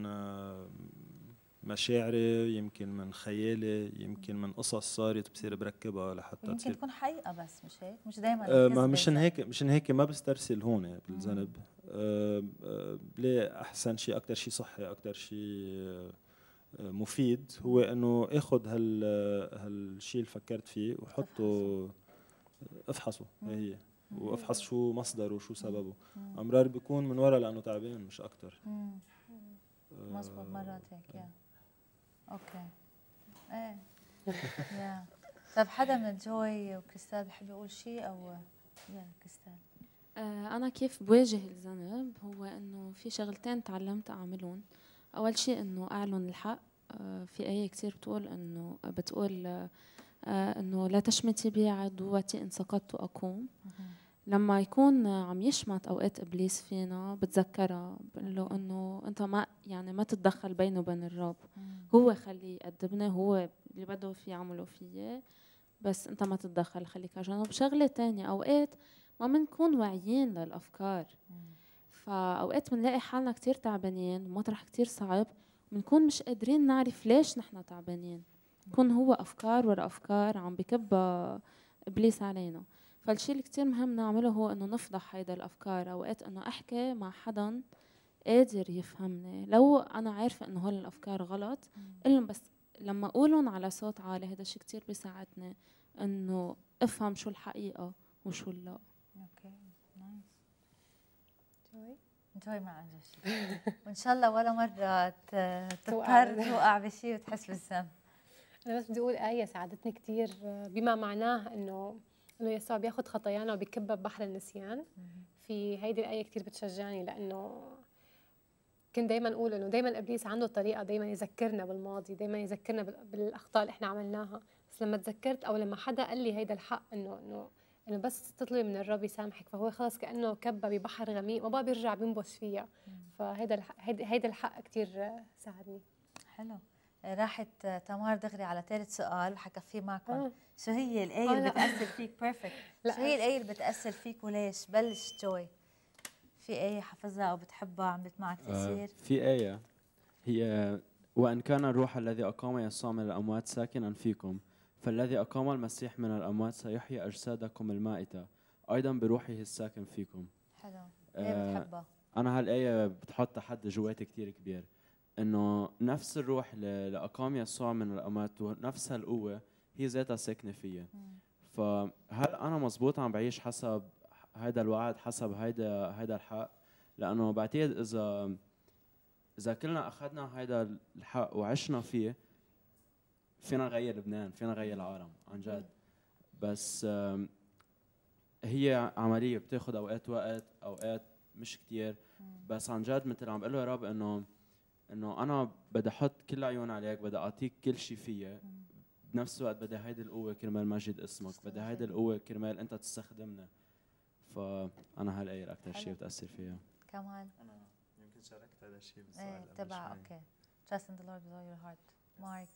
مشاعري، يمكن من خيالي، يمكن من قصص صارت بصير بركبها لحتى يمكن تكون حقيقه، بس مش هيك؟ مش دائما ما مشان هيك ما بسترسل هون بالذنب. ليه احسن شيء، اكثر شيء صحي، اكثر شيء مفيد هو انه اخذ هالشيء اللي فكرت فيه وحطه، افحصه هي وافحص شو مصدره وشو سببه. امرار بيكون من وراء لانه تعبان مش اكثر. مزبوط، مرات هيك. اوكي ايه يا طيب، حدا من جوي وكريستال بحب يقول شيء؟ او يا كريستال. أنا كيف بواجه الذنب هو إنه في شغلتين تعلمت أعملهم. أول شيء إنه أعلن الحق. في آية كتير بتقول إنه لا تشمتي بي عدوتي إن سقطت أقوم. لما يكون عم يشمت أوقات إبليس فينا بتذكرها، بقول له إنه أنت ما تتدخل بينه وبين الرب. هو خليه يقدمني، هو اللي بده في يعمله فيه، بس أنت ما تتدخل، خليك على جنب. شغلة تانية، أوقات ما بنكون واعيين للأفكار، فأوقات بنلاقي حالنا كتير تعبانين ومطرح كتير صعب، بنكون مش قادرين نعرف ليش نحن تعبانين. بكون هو أفكار ورا أفكار عم بكبها إبليس علينا. فالشيء اللي كتير مهم نعمله هو إنه نفضح هيدا الأفكار. أوقات إنه أحكي مع حدا قادر يفهمني، لو أنا عارفة إنه هول الأفكار غلط إلهم، بس لما أقولهم على صوت عالي هذا الشيء كتير بيساعدني إنه أفهم شو الحقيقة وشو لا. اوكي نايس. جوي ما عنده شيء وان شاء الله ولا مره تضطر توقع بشيء وتحس بالذنب. انا بس بدي اقول آية ساعدتني كثير، بما معناه انه يسوع بياخذ خطايانا وبيكبها ببحر النسيان. في هيدي الآية كثير بتشجعني، لانه كنت دائما اقول انه دائما ابليس عنده طريقه دائما يذكرنا بالماضي، دائما يذكرنا بالاخطاء اللي احنا عملناها. بس لما تذكرت او لما حدا قال لي هيدا الحق، انه بس تطلبي من الرب يسامحك، فهو خلص كانه كبه ببحر غميق ما بقى بيرجع بينبش فيها. هيدا الحق كثير ساعدني. حلو. راحت تمار دغري على ثالث سؤال حكفيه معكم. شو هي الآية اللي بتأثر فيك؟ بيرفكت. شو هي الآية اللي بتأثر فيك وليش؟ بلش جوي. في آية حافظها أو بتحبها عملت معك تأثير؟ في آية هي: وإن كان الروح الذي أقام يسوع من الأموات ساكنا فيكم، فالذي أقام المسيح من الأموات سيحيي أجسادكم المائتة أيضا بروحه الساكن فيكم. حلو. ليه بتحبها؟ أنا هالآية بتحط تحدي جواتي كتير كبير، إنه نفس الروح اللي أقام يسوع من الأموات ونفس هالقوة هي ذاتها ساكنة فيا. فهل أنا مزبوط عم بعيش حسب هيدا الوعد، حسب هيدا الحق؟ لأنه بعتقد إذا كلنا أخذنا هيدا الحق وعشنا فيه فينا نغير لبنان، فينا نغير العالم عن جد. بس هي عملية بتاخد أوقات وقت، أوقات مش كتير، بس عن جد مثل عم بقول له يا رب إنه أنا بدي أحط كل عيون عليك، بدي أعطيك كل شيء فيا، بنفس الوقت بدي هيدي القوة كرمال مجد اسمك، بدي هيدي القوة كرمال أنت تستخدمنا. فأنا هالآية أكثر شيء بتأثر فيها. كمال أنا يمكن شاركت هذا الشيء بالسؤال تبع اوكي. Trust in the Lord with all your heart. مارك.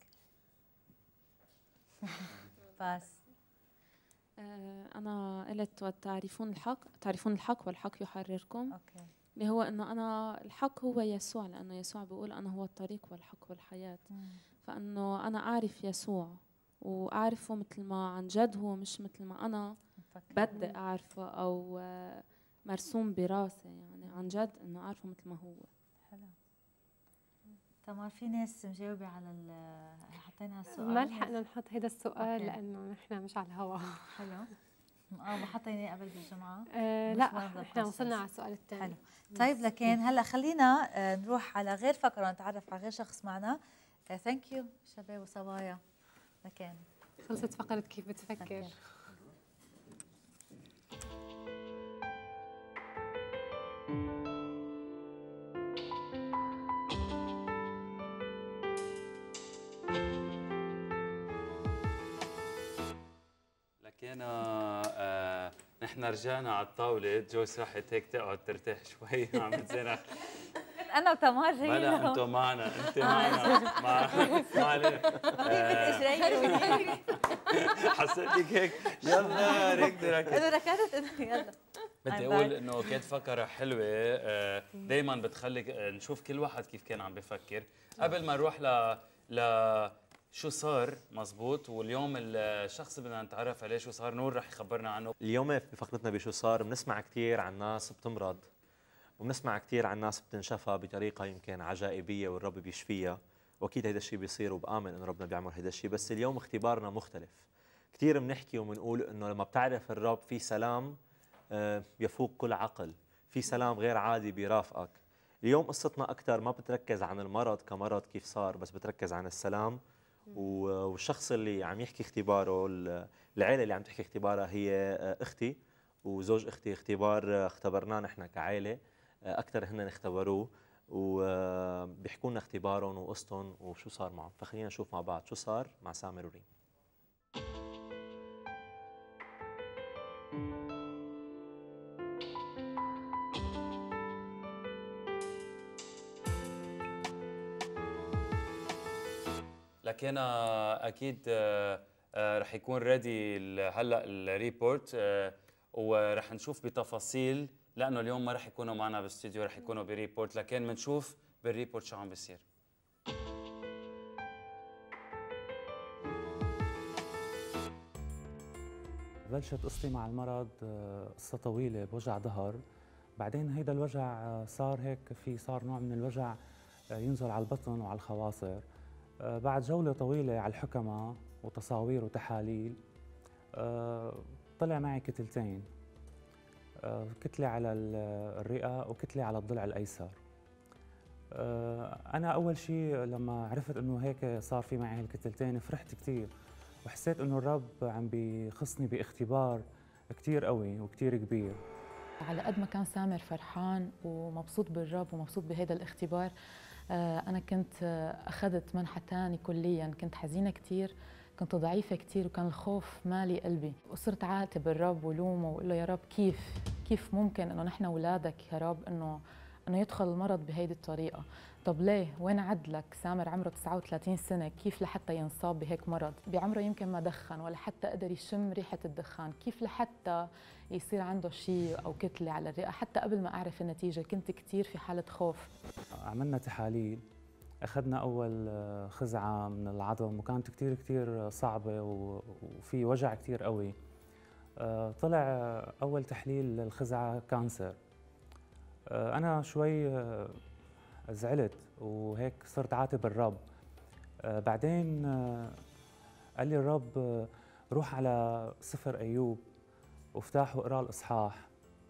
بس أنا قلت تعرفون الحق والحق يحرركم. اوكي. اللي هو إنه أنا الحق هو يسوع، لأنه يسوع بيقول أنا هو الطريق والحق والحياة. فإنه أنا أعرف يسوع وأعرفه مثل ما عن جد هو، مش مثل ما أنا بدي أعرفه أو مرسوم براسي، يعني عن جد إنه أعرفه مثل ما هو. حلو. تمام. في ناس مجاوبة على حطينا السؤال. ما لحقنا نحط هذا السؤال أوكي. لأنه نحن مش على الهواء. حلو. حطيناه قبل بالجمعة. لا احنا وصلنا على السؤال الثاني. حلو. طيب لكن هلا خلينا نروح على غير فقرة ونتعرف على غير شخص معنا. ثانك يو شباب وصبايا. لكن خلصت فقرة كيف بتفكر. لكن نحن رجعنا على الطاولة، جويس راحت هيك تقعد ترتاح شوي. عم بتزنخ. انا وتمار جايين. بلا انتم معنا، انت معنا. ما عليه. حسيتك هيك يلا هيك ركضت يلا. بدي اقول انه كانت فكره حلوه، دائما بتخليك نشوف كل واحد كيف كان عم بفكر قبل ما نروح ل شو صار. مزبوط. واليوم الشخص اللي بدنا نتعرف عليه شو صار، نور رح يخبرنا عنه. اليوم بفقرتنا بشو صار بنسمع كثير عن ناس بتمرض، وبنسمع كثير عن ناس بتنشفى بطريقه يمكن عجائبيه والرب بيشفيها، واكيد هيدا الشيء بيصير وبآمن انه ربنا بيعمل هيدا الشيء. بس اليوم اختبارنا مختلف كثير. بنحكي وبنقول انه لما بتعرف الرب في سلام يفوق كل عقل، في سلام غير عادي بيرافقك. اليوم قصتنا اكثر ما بتركز عن المرض كمرض كيف صار، بس بتركز عن السلام. والشخص اللي عم يحكي اختباره، العائله اللي عم تحكي اختبارها هي اختي وزوج اختي. اختبار اختبرناه نحن كعائله، اكثر هن اختبروه، وبيحكوا لنا اختبارهم وقصتهم وشو صار معهم. فخلينا نشوف مع بعض شو صار مع سامر وريم. لكن اكيد رح يكون ريدي هلا الريبورت، ورح نشوف بتفاصيل، لانه اليوم ما رح يكونوا معنا بالاستوديو، رح يكونوا بريبورت. لكن بنشوف بالريبورت شو عم بيصير. بلشت قصتي مع المرض قصة طويلة بوجع ظهر. بعدين هيدا الوجع صار هيك، صار نوع من الوجع ينزل على البطن وعلى الخواصر. بعد جولة طويلة على الحكمة وتصاوير وتحاليل، طلع معي كتلتين، كتلة على الرئة وكتلة على الضلع الأيسر. أنا أول شيء لما عرفت إنه هيك صار في معي هالكتلتين فرحت كتير، وحسيت إنه الرب عم بيخصني باختبار كتير قوي وكتير كبير. على قد ما كان سامر فرحان ومبسوط بالرب ومبسوط بهذا الاختبار، أنا كنت أخذت منحى تاني كلياً. كنت حزينة كتير، كنت ضعيفة كتير، وكان الخوف مالي قلبي، وصرت عاتب الرب ولومه وقول له يا رب كيف ممكن إنه نحن أولادك يا رب إنه يدخل المرض بهيدي الطريقة؟ طب ليه؟ وين عدلك؟ سامر عمره 39 سنة، كيف لحتى ينصاب بهيك مرض؟ بعمره يمكن ما دخن ولا حتى قدر يشم ريحة الدخان، كيف لحتى يصير عنده شيء أو كتلة على الرئة؟ حتى قبل ما أعرف النتيجة كنت كتير في حالة خوف. عملنا تحاليل، أخذنا أول خزعة من العظم وكانت كتير صعبة وفي وجع كتير قوي. طلع أول تحليل للخزعة كانسر. أنا شوي زعلت وهيك صرت عاتب الرب. بعدين قال لي الرب روح على سفر أيوب وافتح واقرأ الإصحاح.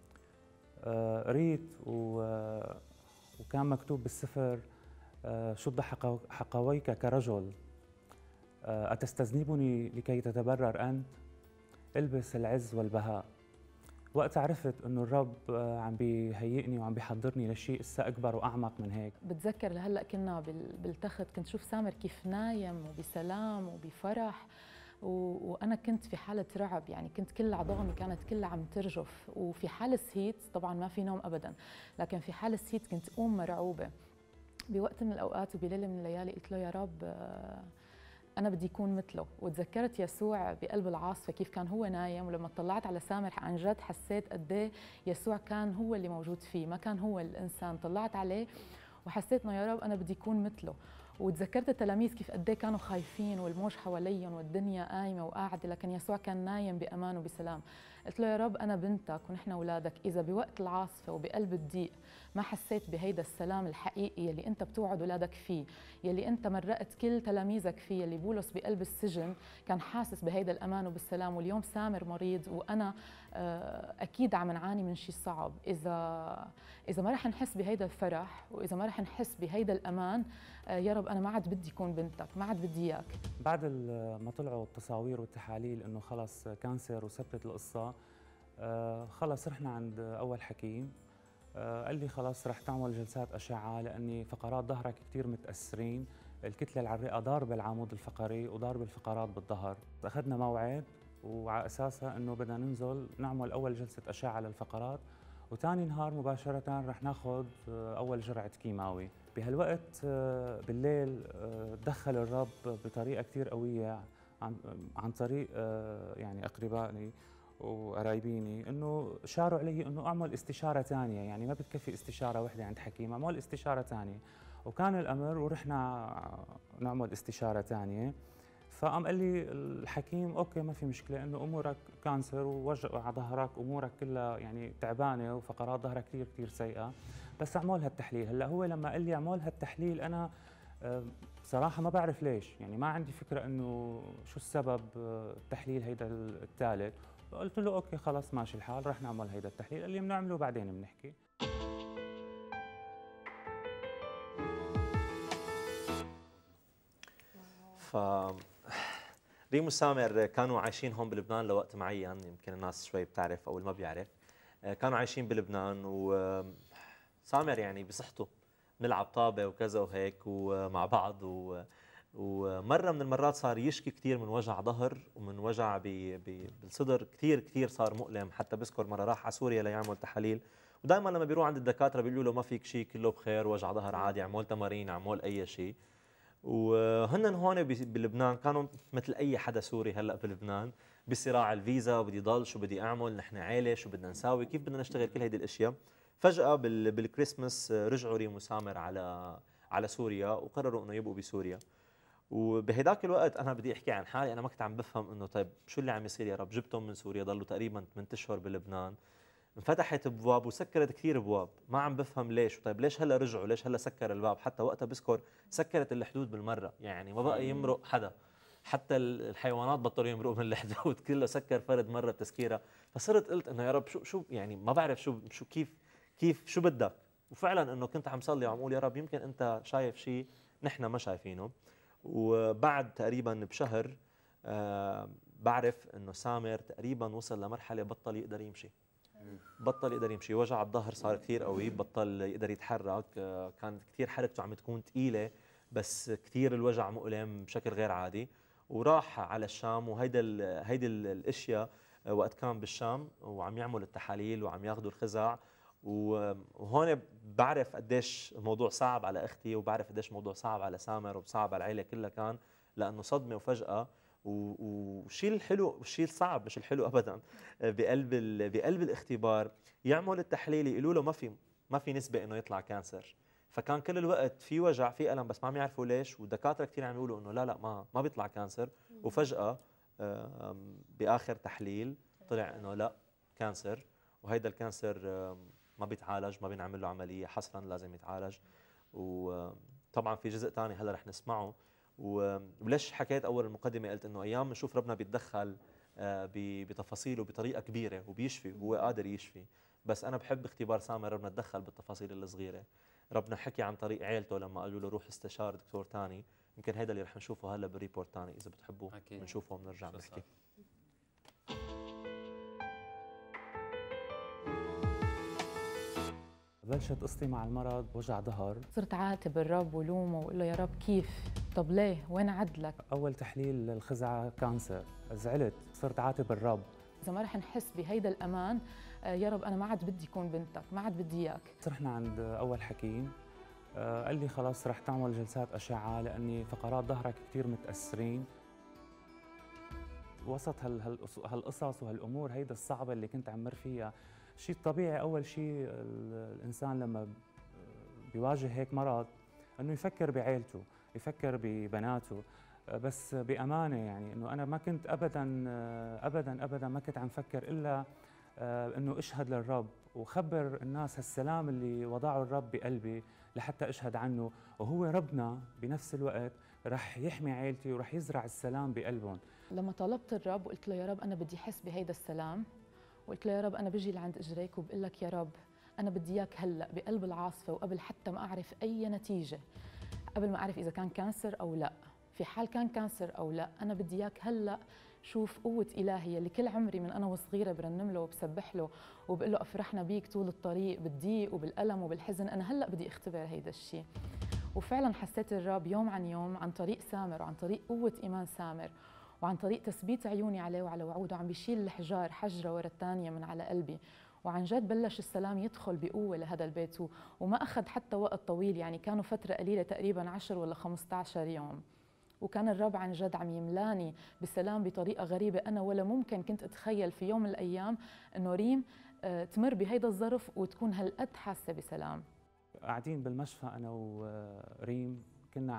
قريت وكان مكتوب بالسفر شد حقويك كرجل، أتستذنبني لكي تتبرر أنت؟ البس العز والبهاء. وقت عرفت انه الرب عم بيهيئني وعم بيحضرني لشيء لسه اكبر واعمق من هيك. بتذكر لهلا كنا بالتخت، كنت شوف سامر كيف نايم وبسلام وبفرح، وانا كنت في حاله رعب، يعني كنت كل عظامي كانت كلها عم ترجف، وفي حاله هيت طبعا ما في نوم ابدا، لكن في حاله هيت كنت قوم مرعوبه. بوقت من الأوقات وبليلة من الليالي قلت له يا رب أنا بدي أكون مثله. وتذكرت يسوع بقلب العاصفة كيف كان هو نايم، ولما اطلعت على سامر عن جد حسيت قد ايه يسوع كان هو اللي موجود فيه، ما كان هو الإنسان. طلعت عليه وحسيت إنه يا رب أنا بدي أكون مثله. وتذكرت التلاميذ كيف قد ايه كانوا خايفين والموج حواليهم والدنيا قايمة وقاعدة، لكن يسوع كان نايم بأمان وبسلام. قلت له يا رب أنا بنتك ونحن أولادك، إذا بوقت العاصفة وبقلب الضيق ما حسيت بهيدا السلام الحقيقي يلي أنت بتوعد أولادك فيه، يلي أنت مرقت كل تلاميذك فيه، يلي بولس بقلب السجن كان حاسس بهيدا الأمان وبالسلام، واليوم سامر مريض وأنا أكيد عم نعاني من شيء صعب. إذا ما رح نحس بهيدا الفرح وإذا ما رح نحس بهيدا الأمان، يا رب أنا ما عاد بدي أكون بنتك، ما عاد بدي إياك. بعد ما طلعوا التصاوير والتحاليل إنه خلص كانسر وثبتت القصة، خلص رحنا عند أول حكيم. قال لي خلص رح تعمل جلسات أشعة لأني فقرات ظهرك كثير متأثرين، الكتلة العريقة ضاربة العمود الفقري وضاربة الفقرات بالظهر. أخذنا موعد وعلى أساسها إنه بدنا ننزل نعمل أول جلسة أشعة للفقرات، وثاني نهار مباشرة رح ناخذ أول جرعة كيماوي. بهالوقت بالليل تدخل الرب بطريقة كثير قوية عن طريق يعني أقربائي وقرايبيني، انه شاروا علي انه اعمل استشاره ثانيه، يعني ما بتكفي استشاره واحده عند حكيم، اعمل استشاره ثانيه. وكان الامر ورحنا نعمل استشاره ثانيه، فقام قال لي الحكيم اوكي ما في مشكله، انه امورك كانسر ووجع على ظهرك، امورك كلها يعني تعبانه وفقرات ظهرك كثير كثير سيئه، بس اعمل هالتحليل. هلا هو لما قال لي اعمل هالتحليل انا بصراحة ما بعرف ليش، يعني ما عندي فكرة انه شو السبب التحليل هيدا الثالث. قلت له اوكي خلص ماشي الحال، رح نعمل هيدا التحليل اللي بنعمله بعدين بنحكي. ف ريم وسامر كانوا عايشين هون بلبنان لوقت معين، يمكن الناس شوي بتعرف او اللي ما بيعرف. كانوا عايشين بلبنان وسامر يعني بصحته نلعب طابه وكذا وهيك ومع بعض ومره من المرات صار يشكي كثير من وجع ظهر ومن وجع بالصدر كثير كثير صار مؤلم. حتى بذكر مره راح على سوريا ليعمل تحاليل، ودائما لما بيروح عند الدكاتره بيقولوا له ما فيك شيء، كله بخير، وجع ظهر عادي، اعمل تمارين، اعمل اي شيء. وهن هون بلبنان كانوا مثل اي حدا سوري هلا بلبنان بصراع الفيزا، وبدي ضل شو بدي اعمل، نحن عائله شو بدنا نساوي، كيف بدنا نشتغل، كل هيدي الاشياء. فجاه بالكريسماس رجعوا ريم وسامر على سوريا وقرروا انه يبقوا بسوريا. وبهداك الوقت انا بدي احكي عن حالي، انا ما كنت عم بفهم انه طيب شو اللي عم يصير يا رب، جبتهم من سوريا ضلوا تقريبا 8 اشهر بلبنان، انفتحت ابواب وسكرت كثير ابواب، ما عم بفهم ليش. طيب ليش هلا رجعوا، ليش هلا سكر الباب؟ حتى وقتها بذكر سكرت الحدود بالمره، يعني ما بقى يمرق حدا، حتى الحيوانات بطلوا يمرقوا من الحدود، كله سكر فرد مره بتسكيره. فصرت قلت انه يا رب شو يعني ما بعرف شو كيف شو بدك. وفعلا انه كنت عم صلي وعم اقول يا رب يمكن انت شايف شيء نحن ما شايفينه. وبعد تقريبا بشهر بعرف انه سامر تقريبا وصل لمرحله بطل يقدر يمشي، بطل يقدر يمشي، وجع الظهر صار كثير قوي، بطل يقدر يتحرك، كانت كثير حركته عم تكون ثقيله، بس كثير الوجع مؤلم بشكل غير عادي. وراح على الشام، هيدي الاشياء وقت كان بالشام وعم يعمل التحاليل وعم ياخذوا الخزع. وهون بعرف قديش الموضوع صعب على اختي، وبعرف قديش الموضوع صعب على سامر وصعب على العائله كلها، كان لانه صدمه وفجاه. والشيء الحلو والشيء الصعب مش الحلو ابدا بقلب الاختبار يعمل التحليل يقولوا له ما في نسبه انه يطلع كانسر. فكان كل الوقت في وجع في الم بس ما عم يعرفوا ليش، والدكاتره كثير عم يقولوا انه لا ما بيطلع كانسر. وفجاه باخر تحليل طلع انه لا كانسر، وهيدا الكانسر ما بيتعالج، ما بينعمل له عمليه، حصرا لازم يتعالج. وطبعا في جزء ثاني هلا رح نسمعه. وليش حكيت اول المقدمه قلت انه ايام بنشوف ربنا بيتدخل بتفاصيله بطريقه كبيره وبيشفي، وهو قادر يشفي. بس انا بحب اختبار سامر ربنا تدخل بالتفاصيل الصغيره. ربنا حكي عن طريق عيلته لما قالوا له روح استشار دكتور ثاني. يمكن هذا اللي رح نشوفه هلا بالريبورت ثاني، اذا بتحبوا بنشوفه وبنرجع نحكي. بلشت قصتي مع المرض بوجع ظهر. صرت عاتب الرب ولومه وقول له يا رب كيف؟ طب ليه؟ وين عدلك؟ اول تحليل للخزعه كانسر، زعلت، صرت عاتب الرب. اذا ما رح نحس بهيدا الامان، يا رب انا ما عاد بدي اكون بنتك، ما عاد بدي اياك. رحنا عند اول حكيم، قال لي خلاص رح تعمل جلسات أشعة لأني فقرات ظهرك كثير متأثرين. وسط هالقصص وهالأمور هيدا الصعبة اللي كنت عم مر فيها، شيء طبيعي أول شيء الإنسان لما بيواجه هيك مرض إنه يفكر بعائلته، يفكر ببناته، بس بأمانة يعني إنه أنا ما كنت أبداً ما كنت عم فكر إلا إنه أشهد للرب وخبر الناس هالسلام اللي وضعه الرب بقلبي لحتى أشهد عنه، وهو ربنا بنفس الوقت رح يحمي عائلتي ورح يزرع السلام بقلبهم. لما طلبت الرب وقلت له يا رب أنا بدي أحس بهيدا السلام، وقلت له يا رب أنا بجي لعند إجريك وبقول لك يا رب أنا بدي إياك هلأ بقلب العاصفة وقبل حتى ما أعرف أي نتيجة، قبل ما أعرف إذا كان كانسر أو لا، في حال كان كانسر أو لا، أنا بدي إياك هلأ شوف قوة إلهي اللي كل عمري من أنا وصغيرة برنم له وبسبح له وبقول له أفرحنا بيك طول الطريق بالضيق وبالألم وبالحزن، أنا هلأ بدي أختبر هيدا الشيء. وفعلا حسيت الرب يوم عن يوم عن طريق سامر وعن طريق قوة إيمان سامر وعن طريق تثبيت عيوني عليه وعلى وعوده عم بيشيل الحجار حجرة ورا الثانية من على قلبي، وعن جد بلش السلام يدخل بقوة لهذا البيت وما أخذ حتى وقت طويل، يعني كانوا فترة قليلة تقريبا 10 ولا 15 يوم، وكان الرب عن جد عم يملاني بسلام بطريقة غريبة أنا ولا ممكن كنت أتخيل في يوم من الأيام إنه ريم تمر بهيدا الظرف وتكون هالقد حاسة بسلام. قاعدين بالمشفى أنا وريم كنا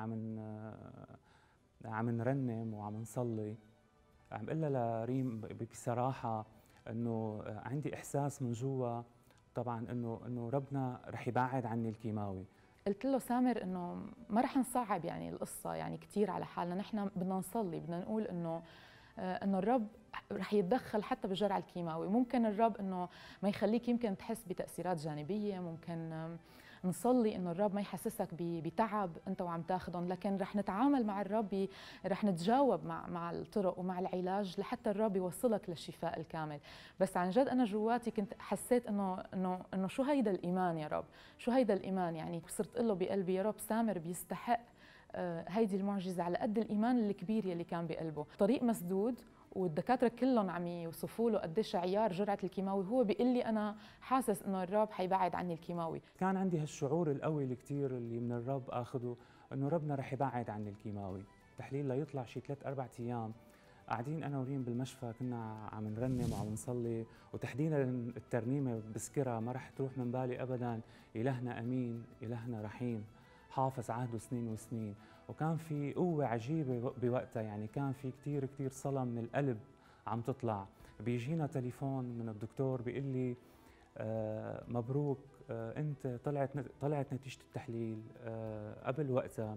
عم نرنم وعم نصلي، عم قلها لريم بصراحة إنه عندي إحساس من جوا طبعا إنه ربنا رح يبعد عني الكيماوي. قلت له سامر انه ما رح نصعب يعني القصه يعني كثير على حالنا، نحن بدنا نصلي، بدنا نقول انه الرب رح يتدخل حتى بالجرعه الكيماوي، ممكن الرب انه ما يخليك يمكن تحس بتاثيرات جانبيه، ممكن نصلي انه الرب ما يحسسك بتعب انت وعم تاخذهم، لكن رح نتعامل مع الرب، رح نتجاوب مع الطرق ومع العلاج لحتى الرب يوصلك للشفاء الكامل. بس عن جد انا جواتي كنت حسيت انه شو هيدا الايمان يا رب، شو هيدا الايمان، يعني صرت اقول له بقلبي يا رب سامر بيستحق هيدي المعجزه على قد الايمان الكبير يلي كان بقلبه. طريق مسدود والدكاتره كلهم عم يوصفوا له قديش عيار جرعه الكيماوي، هو بيقول لي انا حاسس انه الرب حيبعد عني الكيماوي. كان عندي هالشعور القوي الكثير اللي من الرب اخذه انه ربنا رح يبعد عني الكيماوي. تحليل ليطلع شي 3-4 ايام قاعدين انا وريم بالمشفى كنا عم نرنم وعم نصلي، وتحديدا الترنيمه بذكرها ما رح تروح من بالي ابدا، الهنا امين الهنا رحيم حافظ عهده سنين وسنين. وكان في قوة عجيبة بوقتها، يعني كان في كتير صلاة من القلب عم تطلع. بيجينا تليفون من الدكتور بيقول لي مبروك انت طلعت نتيجة التحليل قبل وقتها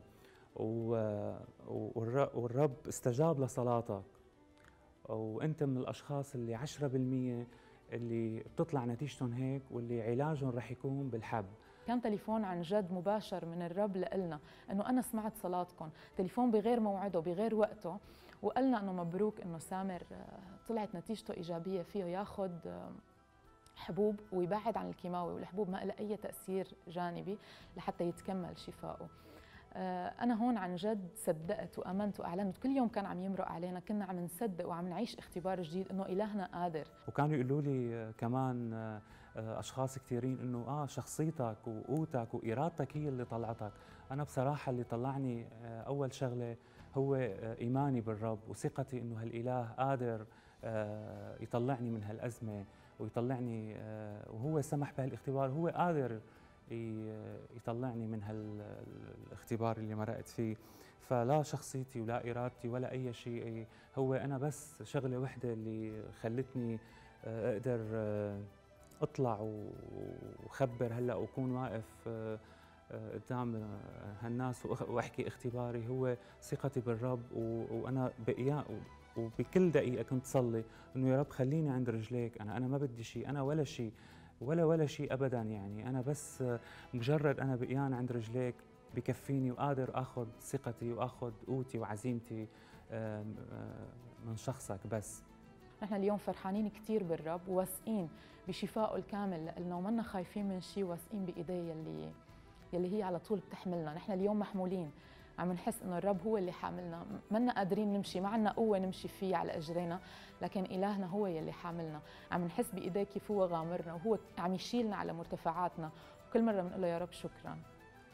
والرب استجاب لصلاتك، وانت من الاشخاص اللي 10% اللي بتطلع نتيجتهم هيك واللي علاجهم رح يكون بالحب. كان تليفون عن جد مباشر من الرب لنا انه انا سمعت صلاتكم، تليفون بغير موعده بغير وقته، وقالنا انه مبروك انه سامر طلعت نتيجته ايجابيه، فيه ياخذ حبوب ويبعد عن الكيماوي، والحبوب ما لها اي تاثير جانبي لحتى يتكمل شفائه. أنا هون عن جد صدقت وآمنت وأعلنت، كل يوم كان عم يمرق علينا كنا عم نصدق وعم نعيش اختبار جديد إنه إلهنا قادر. وكانوا يقولوا لي كمان أشخاص كثيرين إنه شخصيتك وقوتك وإرادتك هي اللي طلعتك. أنا بصراحة اللي طلعني أول شغلة هو إيماني بالرب وثقتي إنه هالإله قادر يطلعني من هالأزمة ويطلعني، وهو سمح بهالاختبار، هو قادر يطلعني من هالاختبار اللي مرقت فيه. فلا شخصيتي ولا إرادتي ولا أي شيء، هو أنا بس شغلة وحدة اللي خلتني أقدر أطلع وخبر هلأ وأكون واقف قدام هالناس وأحكي اختباري، هو ثقتي بالرب. وأنا وبكل دقيقة كنت صلي إنه يا رب خليني عند رجليك، أنا ما بدي شيء، أنا ولا شيء ولا شيء أبداً، يعني أنا بس مجرد أنا بقيان عند رجليك بكفيني وقادر أخذ ثقتي وأخذ قوتي وعزيمتي من شخصك بس. نحن اليوم فرحانين كثير بالرب وواثقين بشفائه الكامل لنا، ومنا خايفين من شيء، واثقين بإيديه يلي هي على طول بتحملنا. نحن اليوم محمولين، عم نحس انه الرب هو اللي حاملنا، منا قادرين نمشي، ما عنا قوه نمشي فيه على اجرينا، لكن الهنا هو يلي حاملنا. عم نحس بايديه كيف هو غامرنا وهو عم يشيلنا على مرتفعاتنا، وكل مره بنقول له يا رب شكرا.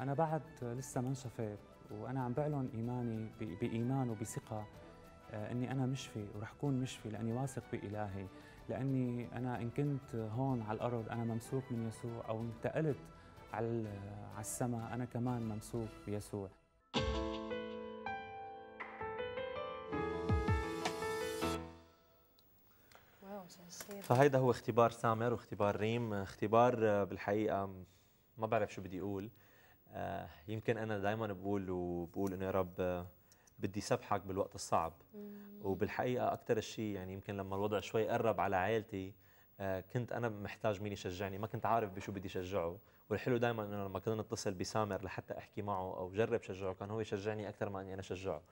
انا بعد لسه ما انشفيت، وانا عم بعلن ايماني بايمان وبثقه اني انا مشفي ورح كون مشفي، لاني واثق بالهي، لاني انا ان كنت هون على الارض انا ممسوك من يسوع، او انتقلت على السماء انا كمان ممسوك بيسوع. فهيدا هو اختبار سامر واختبار ريم. اختبار بالحقيقه ما بعرف شو بدي اقول. يمكن انا دائما بقول انه يا رب بدي سبحك بالوقت الصعب. وبالحقيقه اكثر شيء يعني يمكن لما الوضع شوي قرب على عائلتي كنت انا محتاج مين يشجعني، ما كنت عارف بشو بدي شجعه. والحلو دائما انه لما كنا نتصل بسامر لحتى احكي معه او جرب شجعه كان هو يشجعني اكثر ما اني انا شجعه.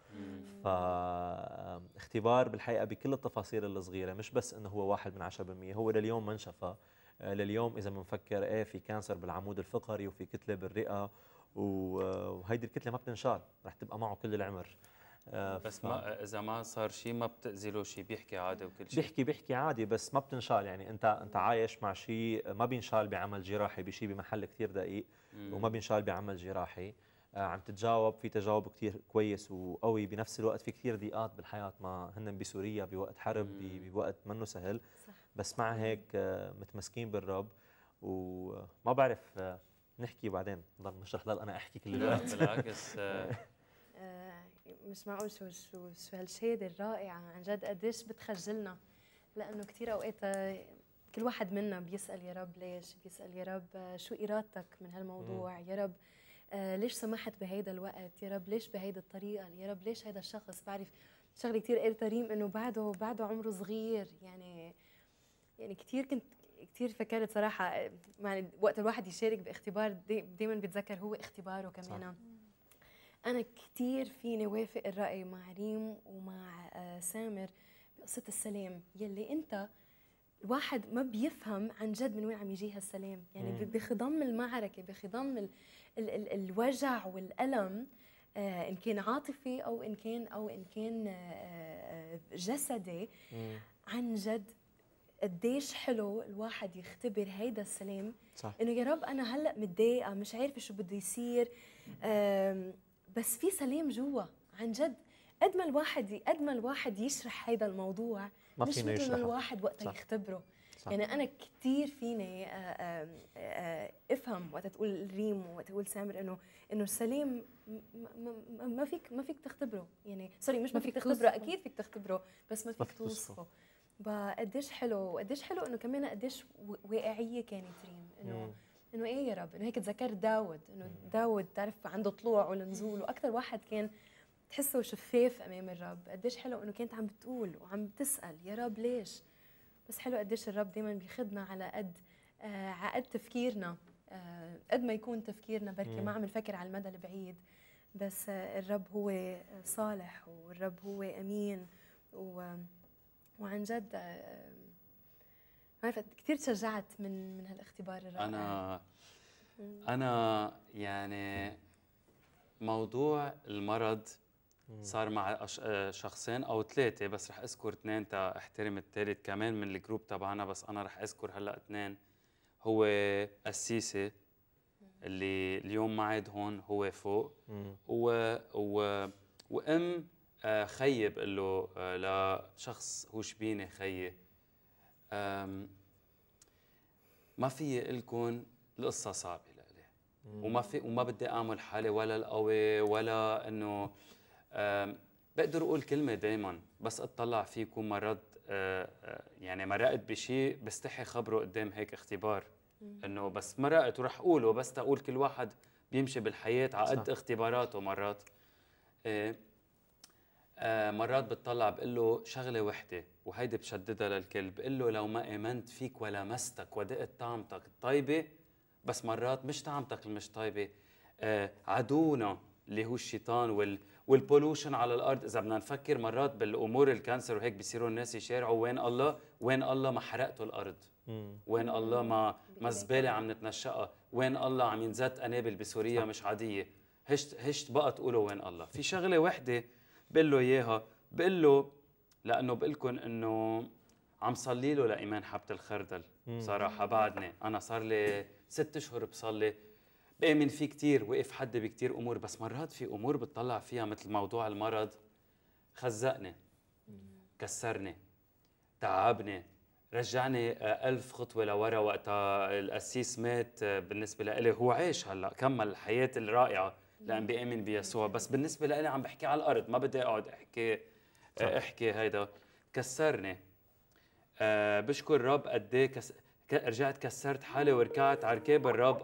فاختبار بالحقيقه بكل التفاصيل الصغيره، مش بس انه هو 1 من 10%، هو لليوم ما انشفى. لليوم اذا بنفكر ايه في كانسر بالعمود الفقري وفي كتله بالرئه، وهيدي الكتله ما بتنشال، رح تبقى معه كل العمر. بس ما اذا ما صار شيء ما بتاذي له شيء، بيحكي عادي وكل شيء. بيحكي عادي بس ما بتنشال. يعني انت عايش مع شيء ما بينشال بعمل جراحي، بشيء بمحل كثير دقيق وما بينشال بعمل جراحي. عم تتجاوب في تجاوب كثير كويس وقوي، بنفس الوقت في كثير ضيقات بالحياه، ما هن بسوريا بوقت حرب بوقت منه سهل. صح. بس مع هيك متمسكين بالرب. وما بعرف نحكي بعدين مش رح ضل انا احكي كل الوقت. بالعكس مش معقول شو هالشهاده الرائعه عن جد، قديش بتخجلنا، لانه كثير اوقات كل واحد منا بيسال يا رب ليش، بيسال يا رب شو ارادتك من هالموضوع، يا رب ليش سمحت بهيدا الوقت، يا رب ليش بهيدا الطريقه، يا رب ليش هيدا الشخص. بعرف شغله كثير قلت ريم انه بعده عمره صغير، يعني كثير فكرت صراحه، يعني وقت الواحد يشارك باختبار دائما بيتذكر هو اختباره كمان. أنا كثير فيني وافق الرأي مع ريم ومع سامر بقصة السلام، يلي أنت الواحد ما بيفهم عن جد من وين عم يجي هالسلام، يعني بخضم المعركة، بخضم الوجع والألم، إن كان عاطفي أو إن كان جسدي. عن جد قديش حلو الواحد يختبر هيدا السلام. صح. إنه يا رب أنا هلأ متضايقة، مش عارفة شو بده يصير، بس في سلام جوا. عن جد قد ما الواحد يشرح هيدا الموضوع مش مثل ما الواحد وقتها يختبره. صح. يعني انا كثير فيني افهم وقت تقول ريم وقت تقول سامر انه السلام ما فيك تختبره، يعني سوري مش ما فيك تختبره، اكيد فيك تختبره بس ما فيك توصفه. قديش حلو انه كمان قديش واقعيه كانت ريم، انه ايه يا رب، انه هيك تذكرت داود، انه داود تعرف عنده طلوع ونزول، واكثر واحد كان تحسه شفاف امام الرب. قديش حلو انه كانت عم بتقول وعم بتسال يا رب ليش، بس حلو قديش الرب دائما بياخذنا على قد تفكيرنا، قد ما يكون تفكيرنا بركي ما عم نفكر على المدى البعيد، بس الرب هو صالح والرب هو امين. وعن جد عرفت كثير تشجعت من هالاختبار الرائع. انا يعني موضوع المرض صار مع شخصين او 3، بس رح اذكر 2 تا احترم الثالث كمان من الجروب تبعنا، بس انا رح اذكر هلا 2. هو السيسي اللي اليوم معد هون، هو فوق، وام خيي بقول له لشخص هو شبينه خيي، ما في لكم القصه صعبه لإلي، وما بدي اعمل حالي ولا القوي ولا انه بقدر اقول كلمه دائما، بس اطلع فيكم مرات يعني مرقت بشيء بستحي خبره قدام هيك اختبار، انه بس مرقت وراح اقوله، بس تقول كل واحد بيمشي بالحياه على قد اختباراته. مرات مرات بتطلع بقول له شغله وحده وهيدي بشددها للكل، بقول له لو ما امنت فيك ولا مستك ودقت طعمتك الطيبه، بس مرات مش طعمتك المش طيبه، عدونا اللي هو الشيطان والبولوشن على الارض. اذا بدنا نفكر مرات بالامور الكانسر وهيك بيصيروا الناس يشارعوا وين الله ما حرقتوا الارض، وين الله ما زباله عم نتنشقها، وين الله عم ينزت قنابل بسوريا مش عاديه، هشت بقى تقولوا وين الله. في شغله وحده بقول له اياها، بقول له لانه بقول لكم انه عم صلي له لايمان حبه الخردل. صراحه بعدني انا صار لي 6 اشهر بصلي، بآمن فيه كثير، وقف حدي بكثير امور، بس مرات في امور بتطلع فيها مثل موضوع المرض، خزقني، كسرني، تعبني، رجعني 1000 خطوة لورا وقتها القسيس مات. بالنسبة لإلي هو عايش هلا، كمل الحياة الرائعة لأن بيآمن بيسوع، بس بالنسبة لإلي عم بحكي على الأرض، ما بدي أقعد أحكي هيدا. كسرني، بشكر الرب قد ايه رجعت كسرت حالي وركعت على ركاب الرب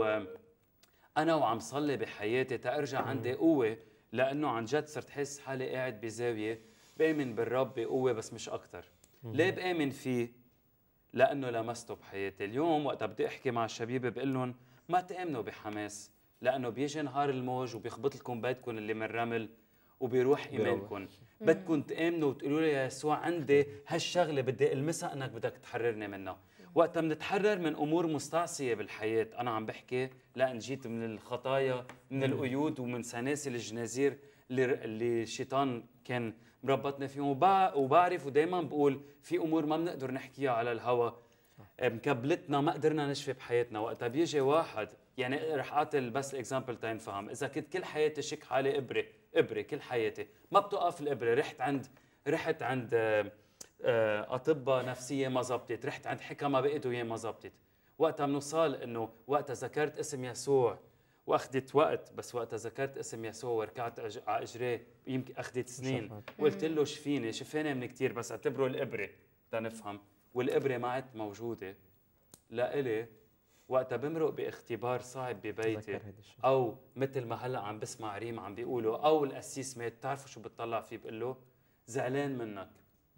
أنا وعم صلي بحياتي تأرجع عندي قوة، لأنه عن جد صرت حس حالي قاعد بزاوية بآمن بالرب بقوة بس مش أكتر. ليه بآمن فيه؟ لأنه لمسته بحياتي. اليوم وقت بدي أحكي مع الشبيبة بقول لهم ما تآمنوا بحماس، لأنه بيجي نهار الموج وبيخبط لكم بيتكم اللي من رمل وبيروح إيمانكم. بدكم تآمنوا وتقولوا لي يا يسوع عندي هالشغلة بدي ألمسها أنك بدك تحررني منها. وقتها بنتحرر من أمور مستعصية بالحياة. أنا عم بحكي لأن جيت من الخطايا، من القيود ومن سلاسل الجنازير اللي الشيطان كان مربطنا فيهم، وبعرف ودائما بقول في امور ما بنقدر نحكيها على الهوا، مكبلتنا ما قدرنا نشفي بحياتنا. وقتها بيجي واحد، يعني رح اعطي بس الاكزامبل تنفهم. اذا كنت كل حياتي شك حالي ابره كل حياتي ما بتوقف الابره، رحت عند اطباء نفسيه ما زبطت، رحت عند حكمه بقيتوا ما زبطت. وقتها بنوصل انه وقتها ذكرت اسم يسوع واخذت وقت، بس وقتها ذكرت اسم يسوع وركعت على اجريه يمكن اخذت سنين، وقلت له شفاني من كثير، بس اعتبره الابره تنفهم، والابره ما عدت موجوده لإلي. وقتها بمرق باختبار صعب ببيتي، او مثل ما هلا عم بسمع ريم عم بيقولوا، او القسيس مات، بتعرفوا شو بتطلع فيه؟ بقول له زعلان منك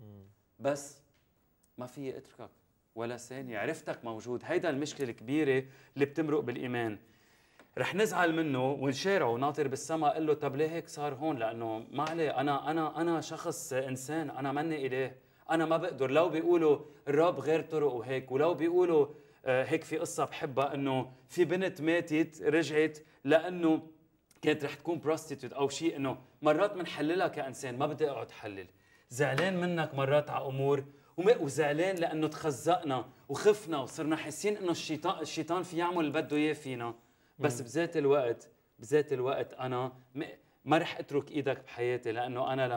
بس ما في اتركك ولا ثانيه، عرفتك موجود. هيدا المشكله الكبيره اللي بتمرق بالايمان. رح نزعل منه ونشارعه ناطر بالسما، قل له طب ليه هيك صار هون؟ لانه ما عليه، انا شخص انسان، انا ماني اله، انا ما بقدر. لو بيقولوا الرب غير طرق وهيك، ولو بيقولوا هيك في قصه بحبها انه في بنت ماتت رجعت لانه كانت رح تكون بروستيتوت او شيء، انه مرات بنحللها كانسان، ما بدي اقعد حلل. زعلان منك مرات على امور، وزعلان لانه تخزقنا وخفنا وصرنا حاسين انه الشيطان في يعمل اللي بده اياه فينا. بس بذات الوقت انا ما رح اترك ايدك بحياتي، لانه انا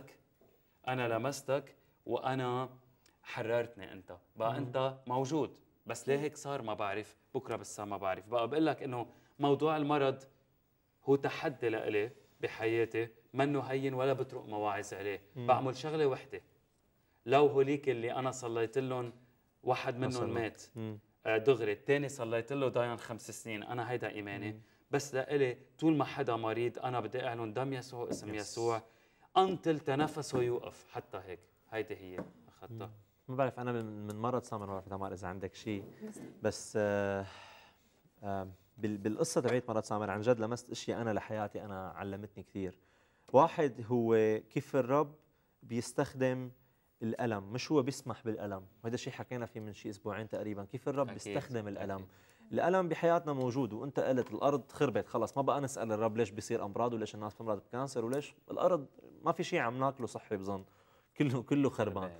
لمستك وانا حررتني انت. بقى انت موجود، بس ليه هيك صار ما بعرف، بكره بالساعه ما بعرف. بقى بقول لك انه موضوع المرض هو تحدي لإلي بحياتي، منه هين ولا بترك مواعظ عليه. بعمل شغله وحده، لو هوليك اللي انا صليت لهم واحد منهم مات دغري، الثاني صليت له ضاين 5 سنين، انا هيدا ايماني. بس لإلي طول ما حدا مريض انا بدي اعلن دم يسوع، اسم يسوع، انطل تنفسه يوقف. حتى هيك هيدي هي اخذتها. ما بعرف انا من مرض سامر، ما بعرف تمام اذا عندك شيء، بس بالقصه تبعت مرض سامر عن جد لمست اشياء انا لحياتي انا علمتني كثير. واحد هو كيف الرب بيستخدم الألم، مش هو بيسمح بالألم، وهذا الشيء حكينا فيه من شيء أسبوعين تقريبا، كيف الرب بيستخدم الألم. الألم بحياتنا موجود، وأنت قلت الأرض خربت خلص، ما بقى نسأل الرب ليش بيصير أمراض وليش الناس بتمرض بكانسر وليش الأرض ما في شيء عم ناكله صحي بظن، كله خربان.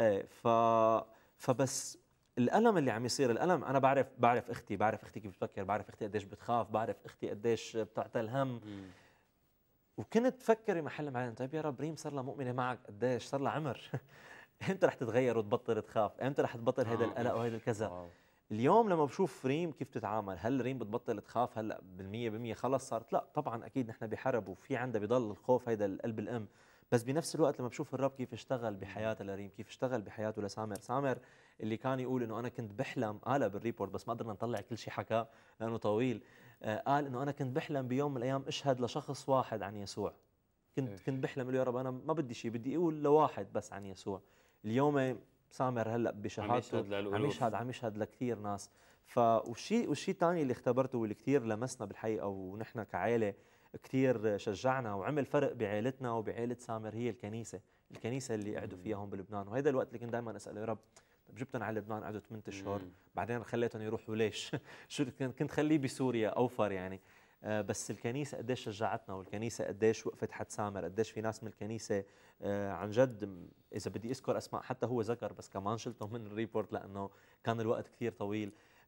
فبس الألم اللي عم يصير، الألم أنا بعرف أختي كيف بتفكر، بعرف أختي قديش بتخاف، بعرف أختي قديش بتعتل هم. وكنت فكري محل معين، طيب يا رب ريم صار لها مؤمنه معك قديش؟ صار لها عمر امتى رح تتغير وتبطل تخاف؟ امتى رح تبطل هذا القلق وهذا الكذا؟ اليوم لما بشوف ريم كيف تتعامل، هل ريم بتبطل تخاف هلا بالمية خلص صارت؟ لا طبعا اكيد نحن بحرب وفي عندها بضل الخوف، هيدا القلب الام. بس بنفس الوقت لما بشوف الرب كيف اشتغل بحياته لريم، كيف اشتغل بحياته لسامر اللي كان يقول انه انا كنت بحلم، قالها بالريبورت بس ما قدرنا نطلع كل شيء حكاه لانه طويل، قال انه انا كنت بحلم بيوم من الايام اشهد لشخص واحد عن يسوع. كنت بحلم له يا رب انا ما بدي شيء، بدي اقول لواحد بس عن يسوع. اليوم سامر هلا بشهادته عم يشهد لكثير ناس. والشيء الثاني اللي اختبرته واللي كثير لمسنا بالحقيقه ونحن كعائله كثير شجعنا وعمل فرق بعائلتنا وبعائله سامر، هي الكنيسه اللي قعدوا فيها هون بلبنان. وهذا الوقت اللي كنت دائما اسال يا رب طب جبتهم على لبنان قعدوا 8 اشهر بعدين خليتهم يروحوا ليش؟ شو كنت خليه بسوريا اوفر يعني. بس الكنيسه قديش شجعتنا، والكنيسه قديش وقفت حد سامر، قديش في ناس من الكنيسه عن جد اذا بدي اذكر اسماء حتى هو ذكر بس كمان شلتهم من الريبورت لانه كان الوقت كثير طويل.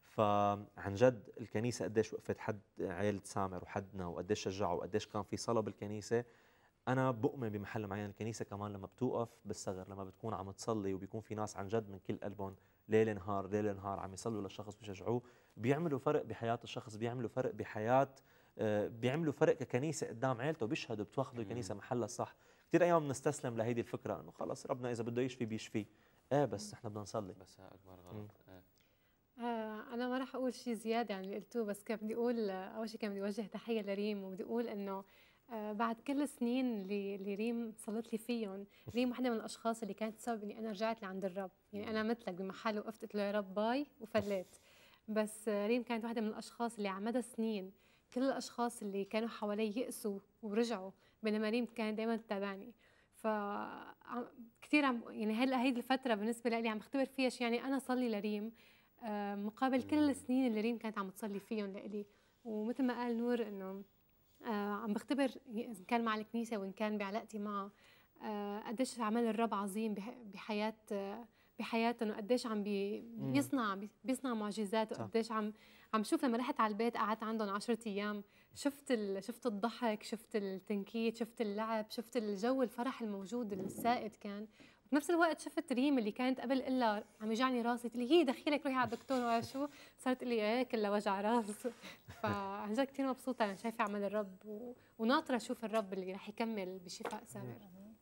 فعن جد الكنيسه قديش وقفت حد عائله سامر وحدنا، وقديش شجعوا، وقديش كان في صلاه بالكنيسه. انا بؤمن بمحل معين الكنيسه كمان لما بتوقف بالثغر، لما بتكون عم تصلي وبيكون في ناس عن جد من كل قلبهم ليل نهار ليل نهار عم يصلوا للشخص ويشجعوه، بيعملوا فرق بحياه الشخص، بيعملوا فرق بحياه، بيعملوا فرق ككنيسه قدام عيلته، بيشهدوا، بتواخذوا الكنيسه محلها الصح. كثير ايام بنستسلم لهيدي الفكره انه خلص ربنا اذا بده يشفي بيشفي، بس احنا بدنا نصلي. بس اكبر غلط. انا ما راح اقول شيء زياده عن اللي قلتوه، بس كان بدي اقول اول شيء كان بدي اوجه تحيه لريم، وبدي اقول انه بعد كل السنين اللي ريم صلت لي فيهم، ريم واحدة من الأشخاص اللي كانت سبب إني أنا رجعت لعند الرب. يعني أنا مثلك بمحل وقفت قلت له يا رب باي وفليت، بس ريم كانت واحدة من الأشخاص اللي على مدى سنين كل الأشخاص اللي كانوا حوالي يأسوا ورجعوا، بينما ريم كانت دائما تتابعني. ف كثير يعني هلا هيدي الفترة بالنسبة لي عم بختبر فيها شيء، يعني أنا صلي لريم مقابل كل السنين اللي ريم كانت عم تصلي فيهم لإلي. ومثل ما قال نور إنه عم بختبر إن كان مع الكنيسة وإن كان بعلاقتي معه قديش عمل الرب عظيم بحياتهم، وقديش عم بيصنع معجزات، وقديش عم شوف. لما رحت على البيت قعدت عندهم 10 أيام، شفت الضحك، شفت التنكيت، شفت اللعب، شفت الجو الفرح الموجود السائد كان. بنفس الوقت شفت ريم اللي كانت قبل إلا عم يجعني راسي، قلت لي هي دخيلك روحي على الدكتور ولا شو، صارت تقول لي ايه كلها وجع راس. فعن جد كثير مبسوطه انا شايفه عمل الرب، وناطره اشوف الرب اللي رح يكمل بشفاء سامر.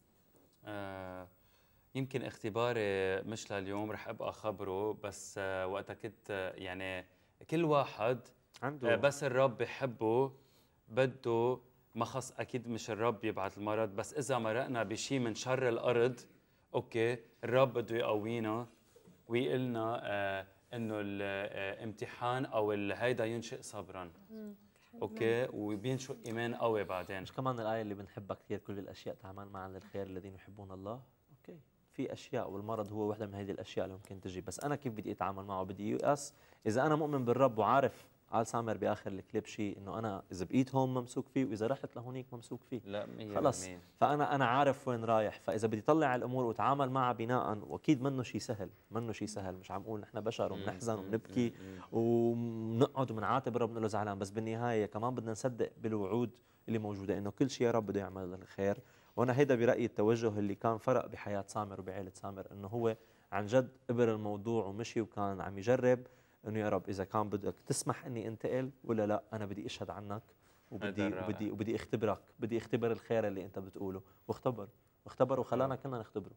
يمكن اختباري مش لليوم، رح ابقى خبره، بس وقتها كنت يعني كل واحد عنده بس الرب بحبه بده، ما خص اكيد مش الرب يبعث المرض، بس اذا مرقنا بشيء من شر الارض اوكي الرب بده يقوينا ويقلنا انه الامتحان او هيدا ينشئ صبرا. اوكي، وبينشئ ايمان قوي بعدين. مش كمان الايه اللي بنحبها كثير، كل الاشياء تعمل معا للخير الذين يحبون الله. اوكي، في اشياء والمرض هو وحده من هذه الاشياء اللي ممكن تجي، بس انا كيف بدي اتعامل معه؟ بدي يأس. اذا انا مؤمن بالرب وعارف، قال سامر باخر الكليب شيء انه انا اذا بقيت هون ممسوك فيه، واذا رحت لهونيك ممسوك فيه. لا خلص، فانا عارف وين رايح. فاذا بدي طلع الامور واتعامل معها بناء، واكيد منه شيء سهل، مش عم اقول نحن بشر وبنحزن وبنبكي وبنقعد وبنعاتب الرب بنقول له زعلان، بس بالنهايه كمان بدنا نصدق بالوعود اللي موجوده انه كل شيء يا رب بده يعمل الخير. وانا هيدا برايي التوجه اللي كان فرق بحياه سامر وبعائله سامر، انه هو عن جد قبل الموضوع ومشي وكان عم يجرب انه يا رب اذا كان بدك تسمح اني انتقل ولا لا، انا بدي اشهد عنك وبدي اختبرك، بدي اختبر الخير اللي انت بتقوله. واختبر وخلانا كلنا نختبره.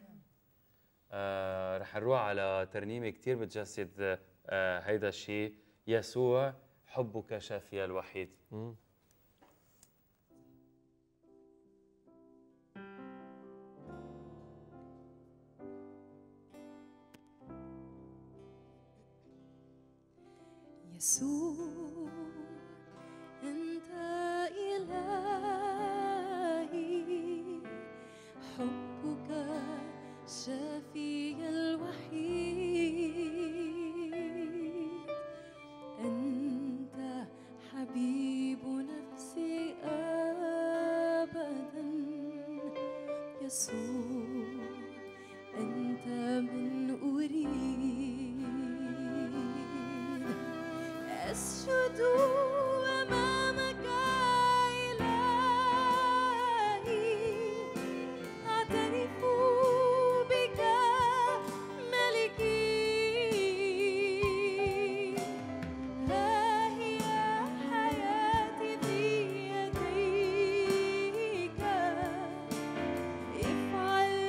رح نروح على ترنيمه كثير بتجسد هيدا الشيء، يسوع حبك شافي الوحيد. يسوع أنت إلهي، حبك شافي الوحيد، أنت حبيب نفسي أبدا. يسوع أنت من أريد، أسجد أمامك إلهي، أعترف بك ملكي، ها هي حياتي في يديك، افعل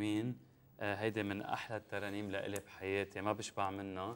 امين. هيدي من احلى الترانيم لإلي بحياتي، ما بشبع منها.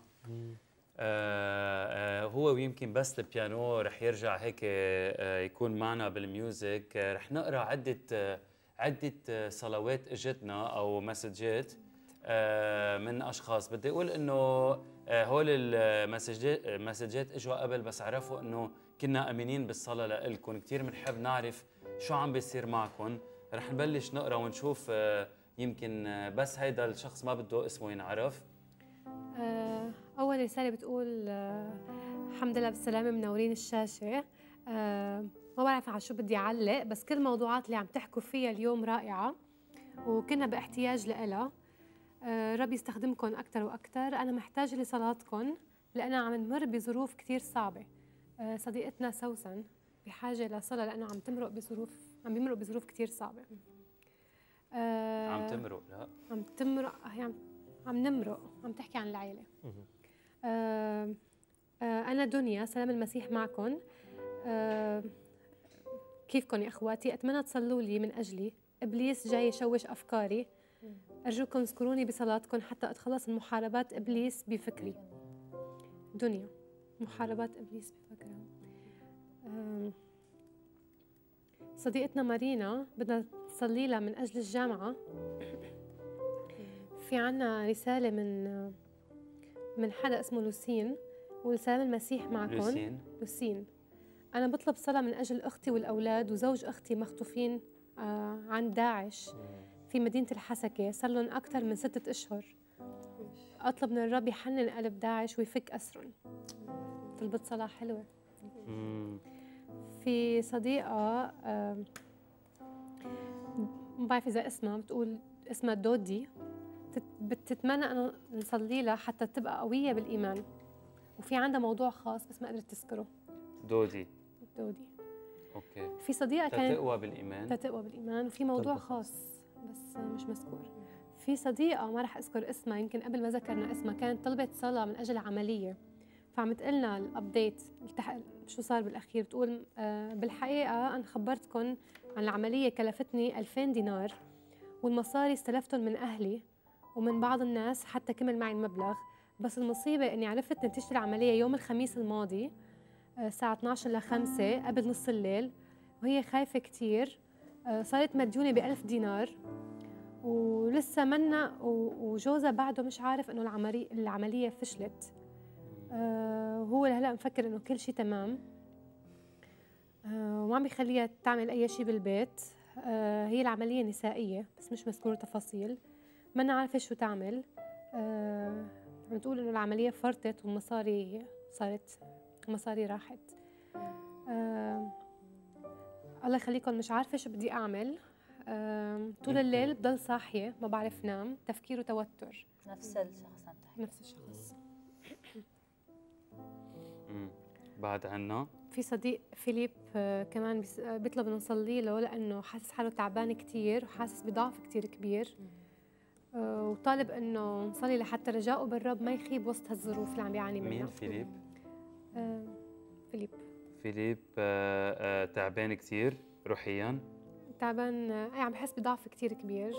هو ويمكن بس البيانو رح يرجع هيك يكون معنا بالميوزك. رح نقرا عده صلوات اجتنا او مسجات من اشخاص. بدي اقول انه هول المسجات اجوا قبل، بس عرفوا انه كنا امينين بالصلاه لكم. كثير بنحب نعرف شو عم بيصير معكم. رح نبلش نقرا ونشوف. يمكن بس هيدا الشخص ما بده اسمه ينعرف. أول رسالة بتقول الحمد لله بالسلامة، منورين الشاشة. ما بعرف على شو بدي أعلق، بس كل الموضوعات اللي عم تحكوا فيها اليوم رائعة وكنا باحتياج لها. ربي يستخدمكم أكثر وأكثر. أنا محتاجة لصلاتكم لأنا عم نمر بظروف كثير صعبة. صديقتنا سوسن بحاجة لصلاة لأنه عم بيمرق بظروف كثير صعبة. عم تمرق؟ لا عم تمرق، هي عم نمرق، عم تحكي عن العيلة. أنا دنيا، سلام المسيح معكم. كيفكم يا أخواتي؟ أتمنى تصلوا لي من أجلي. إبليس جاي يشوش أفكاري. أرجوكم اذكروني بصلاتكم حتى أتخلص من محاربات إبليس بفكري. دنيا، محاربات إبليس بفكرها. صديقتنا مارينا بدنا نصلي لها من أجل الجامعة. في عنا رسالة من حدا اسمه لوسين، والسلام المسيح معكم. لوسين. أنا بطلب صلاة من أجل أختي والأولاد وزوج أختي مخطوفين عند داعش في مدينة الحسكة، صار لهم أكثر من 6 أشهر. أطلب من الرب يحنن قلب داعش ويفك أسرهم. طلبت صلاة حلوة. في صديقة ما بعرف إذا اسمها، بتقول اسمها دودي، بتتمنى أن نصلي لها حتى تبقى قوية بالإيمان، وفي عندها موضوع خاص بس ما قدرت تذكره. دودي. اوكي. في صديقة كانت تتقوى بالإيمان، وفي موضوع خاص بس مش مذكور. في صديقة ما رح أذكر اسمها، يمكن قبل ما ذكرنا اسمها، كانت طلبت صلاة من أجل عملية، فعم تقلنا الأبديت شو صار بالأخير. بتقول بالحقيقة أنا خبرتكم عن العملية كلفتني 2000 دينار، والمصاري استلفتهم من أهلي ومن بعض الناس حتى كمل معي المبلغ. بس المصيبة إني عرفت نتيجة العملية يوم الخميس الماضي الساعة 12 ل5 قبل نص الليل، وهي خايفة كتير. صارت مديونة ب1000 دينار ولسه منا، وجوزها بعده مش عارف إنه العملية فشلت. وهو لهلا مفكر إنه كل شيء تمام، وما عم بيخليها تعمل أي شيء بالبيت. هي العملية نسائية بس مش مذكورة تفاصيل، ما عارفة شو تعمل. عم تقول إنه العملية فرطت والمصاري راحت. الله يخليكم، مش عارفة شو بدي أعمل. طول الليل بضل صاحية، ما بعرف نام، تفكير وتوتر. نفس الشخص عم تحكي. نفس الشخص. بعد عنا في صديق فيليب كمان بيطلب نصلي له لأنه حاسس حاله تعبان كتير وحاسس بضعف كتير كبير، وطالب إنه نصلي لحتى رجاؤه بالرب ما يخيب وسط هالظروف اللي عم بيعاني منها. مين فيليب؟ فيليب تعبان كتير روحيا. تعبان، عم بحس بضعف كتير كبير.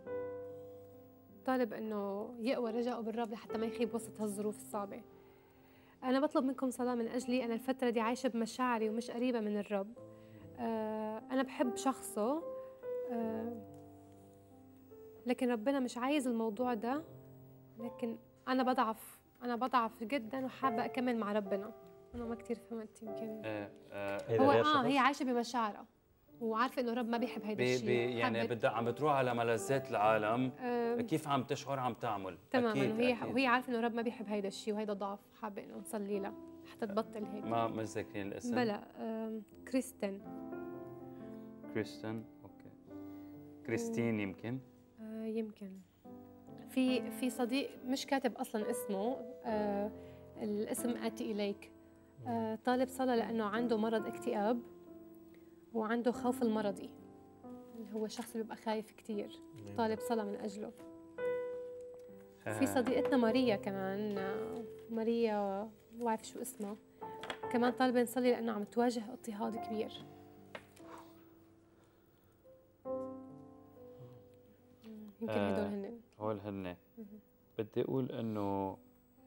طالب إنه يقوى رجاؤه بالرب لحتى ما يخيب وسط هالظروف الصعبة. أنا بطلب منكم صلاة من أجلي. أنا الفترة دي عايشة بمشاعري ومش قريبة من الرب. أنا بحب شخصه، لكن ربنا مش عايز الموضوع ده. لكن أنا بضعف جدا وحابة أكمل مع ربنا. أنا ما كتير فهمت يمكن. هي عايشة بمشاعرها وعارفة إنه الرب ما بيحب هيدا الشيء. يعني بدها عم بتروح على ملذات العالم. كيف عم تشعر عم تعمل. تماما. وهي عارفة إنه الرب ما بيحب هيدا الشيء وهيدا ضعف. حابة إنه نصلي لها حتى تبطل هيك. ما متذكرين الاسم؟ بلا. كريستين. اوكي. كريستين يمكن. يمكن. في صديق مش كاتب اصلا اسمه، الاسم آتي إليك. طالب صلاة لأنه عنده مرض اكتئاب وعنده خوف المرضي، اللي هو الشخص اللي بيبقى خايف كتير. طالب صلاة من أجله. في صديقتنا ماريا كمان، ماريا ما بعرف شو اسمها، كمان طالبة نصلي لأنه عم تواجه اضطهاد كبير. يمكن هدول هن بدي اقول انه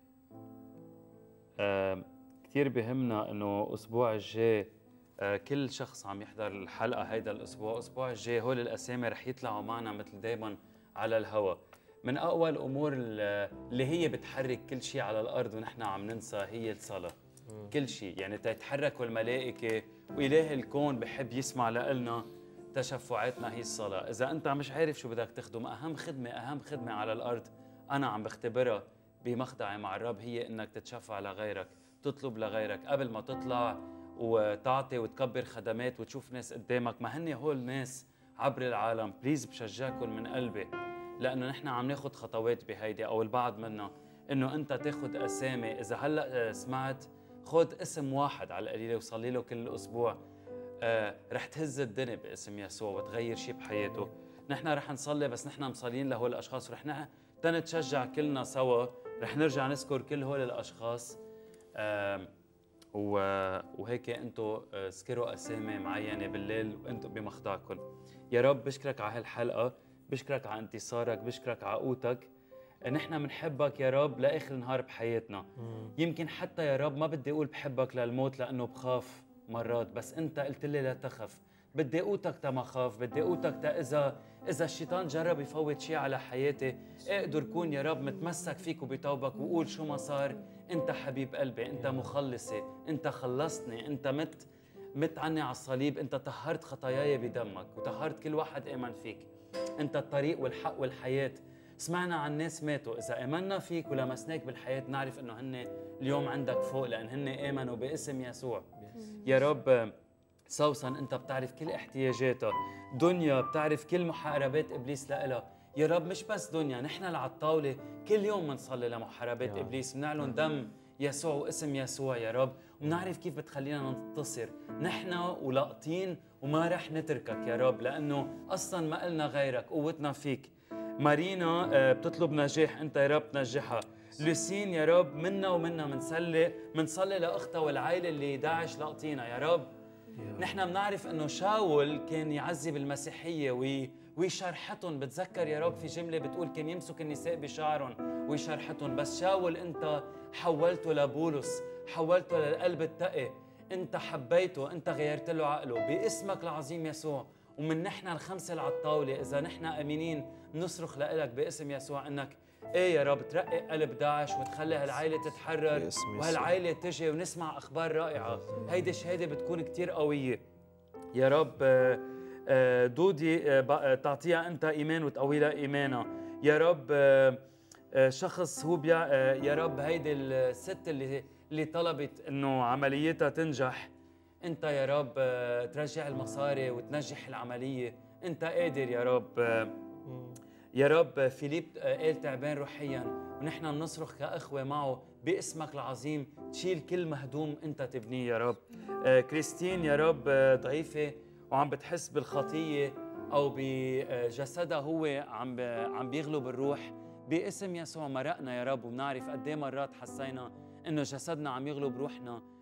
كثير بهمنا انه الاسبوع الجاي كل شخص عم يحضر الحلقه هيدا الاسبوع الجاي هول الاسامي رح يطلعوا معنا مثل دائما على الهواء. من اقوى الامور اللي هي بتحرك كل شيء على الارض ونحن عم ننسى هي الصلاه. كل شيء يعني تتحركوا الملائكه واله الكون بحب يسمع لنا تشفعاتنا هي الصلاه. اذا انت مش عارف شو بدك تخدم، اهم خدمه على الارض انا عم بختبرها بمخدعي مع الرب هي انك تتشفع لغيرك، تطلب لغيرك قبل ما تطلع وتعطي وتكبر خدمات وتشوف ناس قدامك. ما هن هول ناس عبر العالم. بليز بشجعكم من قلبي لانه نحن عم ناخذ خطوات بهيدي او البعض منا انه انت تاخذ اسامي. اذا هلا سمعت خذ اسم واحد على القليله وصلي له كل اسبوع، رح تهز الدنيا باسم يسوع وتغير شيء بحياته. نحن رح نصلي بس نحن مصلين لهول الاشخاص ورح تنتشجع كلنا سوا. رح نرجع نذكر كل هول الاشخاص وهيك انتم اذكروا اسامي معينه بالليل وانتم بمخدعكم. يا رب بشكرك على هالحلقه، بشكرك على انتصارك، بشكرك على قوتك. نحن بنحبك يا رب لاخر نهار بحياتنا. يمكن حتى يا رب ما بدي اقول بحبك للموت لانه بخاف مرات، بس انت قلت لي لا تخف. بدي قوتك تا ما خاف، بدي قوتك تا اذا الشيطان جرب يفوت شيء على حياتي اقدر كون يا رب متمسك فيك وبتوبك وقول شو ما صار انت حبيب قلبي، انت مخلصي، انت خلصتني، انت مت عني على الصليب، انت طهرت خطاياي بدمك وطهرت كل واحد امن فيك. انت الطريق والحق والحياه. سمعنا عن ناس ماتوا، اذا امنا فيك ولمسناك بالحياه نعرف انه هن اليوم عندك فوق لان هن امنوا باسم يسوع. يا رب سوسن انت بتعرف كل احتياجاتها، دنيا بتعرف كل محاربات ابليس لها. يا رب مش بس دنيا، نحن على الطاوله كل يوم بنصلي لمحاربات ابليس، بنعلن دم يسوع واسم يسوع يا رب، وبنعرف كيف بتخلينا ننتصر. نحن ولاقطين وما رح نتركك يا رب لانه اصلا ما قلنا غيرك، قوتنا فيك. مارينا بتطلب نجاح، انت يا رب تنجحها. لوسين يا رب منا منصلي لاختها والعائله اللي داعش لاقطينا يا رب. نحن بنعرف انه شاول كان يعذب المسيحيه ويشرحتهم. بتذكر يا رب في جمله بتقول كان يمسك النساء بشعرهم ويشرحتهم، بس شاول انت حولته لبولس، حولته للقلب التقي، انت حبيته، انت غيرت له عقله باسمك العظيم يسوع. ومن نحن الخمسه اللي على الطاوله اذا نحن امينين بنصرخ لك باسم يسوع انك ايه يا رب ترقق قلب داعش وتخلي هالعائله تتحرر وهالعائله تجي ونسمع اخبار رائعه. هيدي الشهاده بتكون كثير قويه يا رب. دودي تعطيها انت ايمان وتقوي لها ايمانها يا رب. شخص هو يا رب هيدي الست اللي طلبت انه عمليتها تنجح، انت يا رب ترجع المصاري وتنجح العمليه، انت قادر يا رب. يا رب فيليب قال تعبان روحيا ونحن بنصرخ كأخوة معه باسمك العظيم تشيل كل مهدوم انت تبنيه يا رب. كريستين يا رب ضعيفة وعم بتحس بالخطية او بجسدها هو عم بيغلب الروح، باسم يسوع مرقنا يا رب. وبنعرف قد ايه مرات حسينا انه جسدنا عم يغلب روحنا،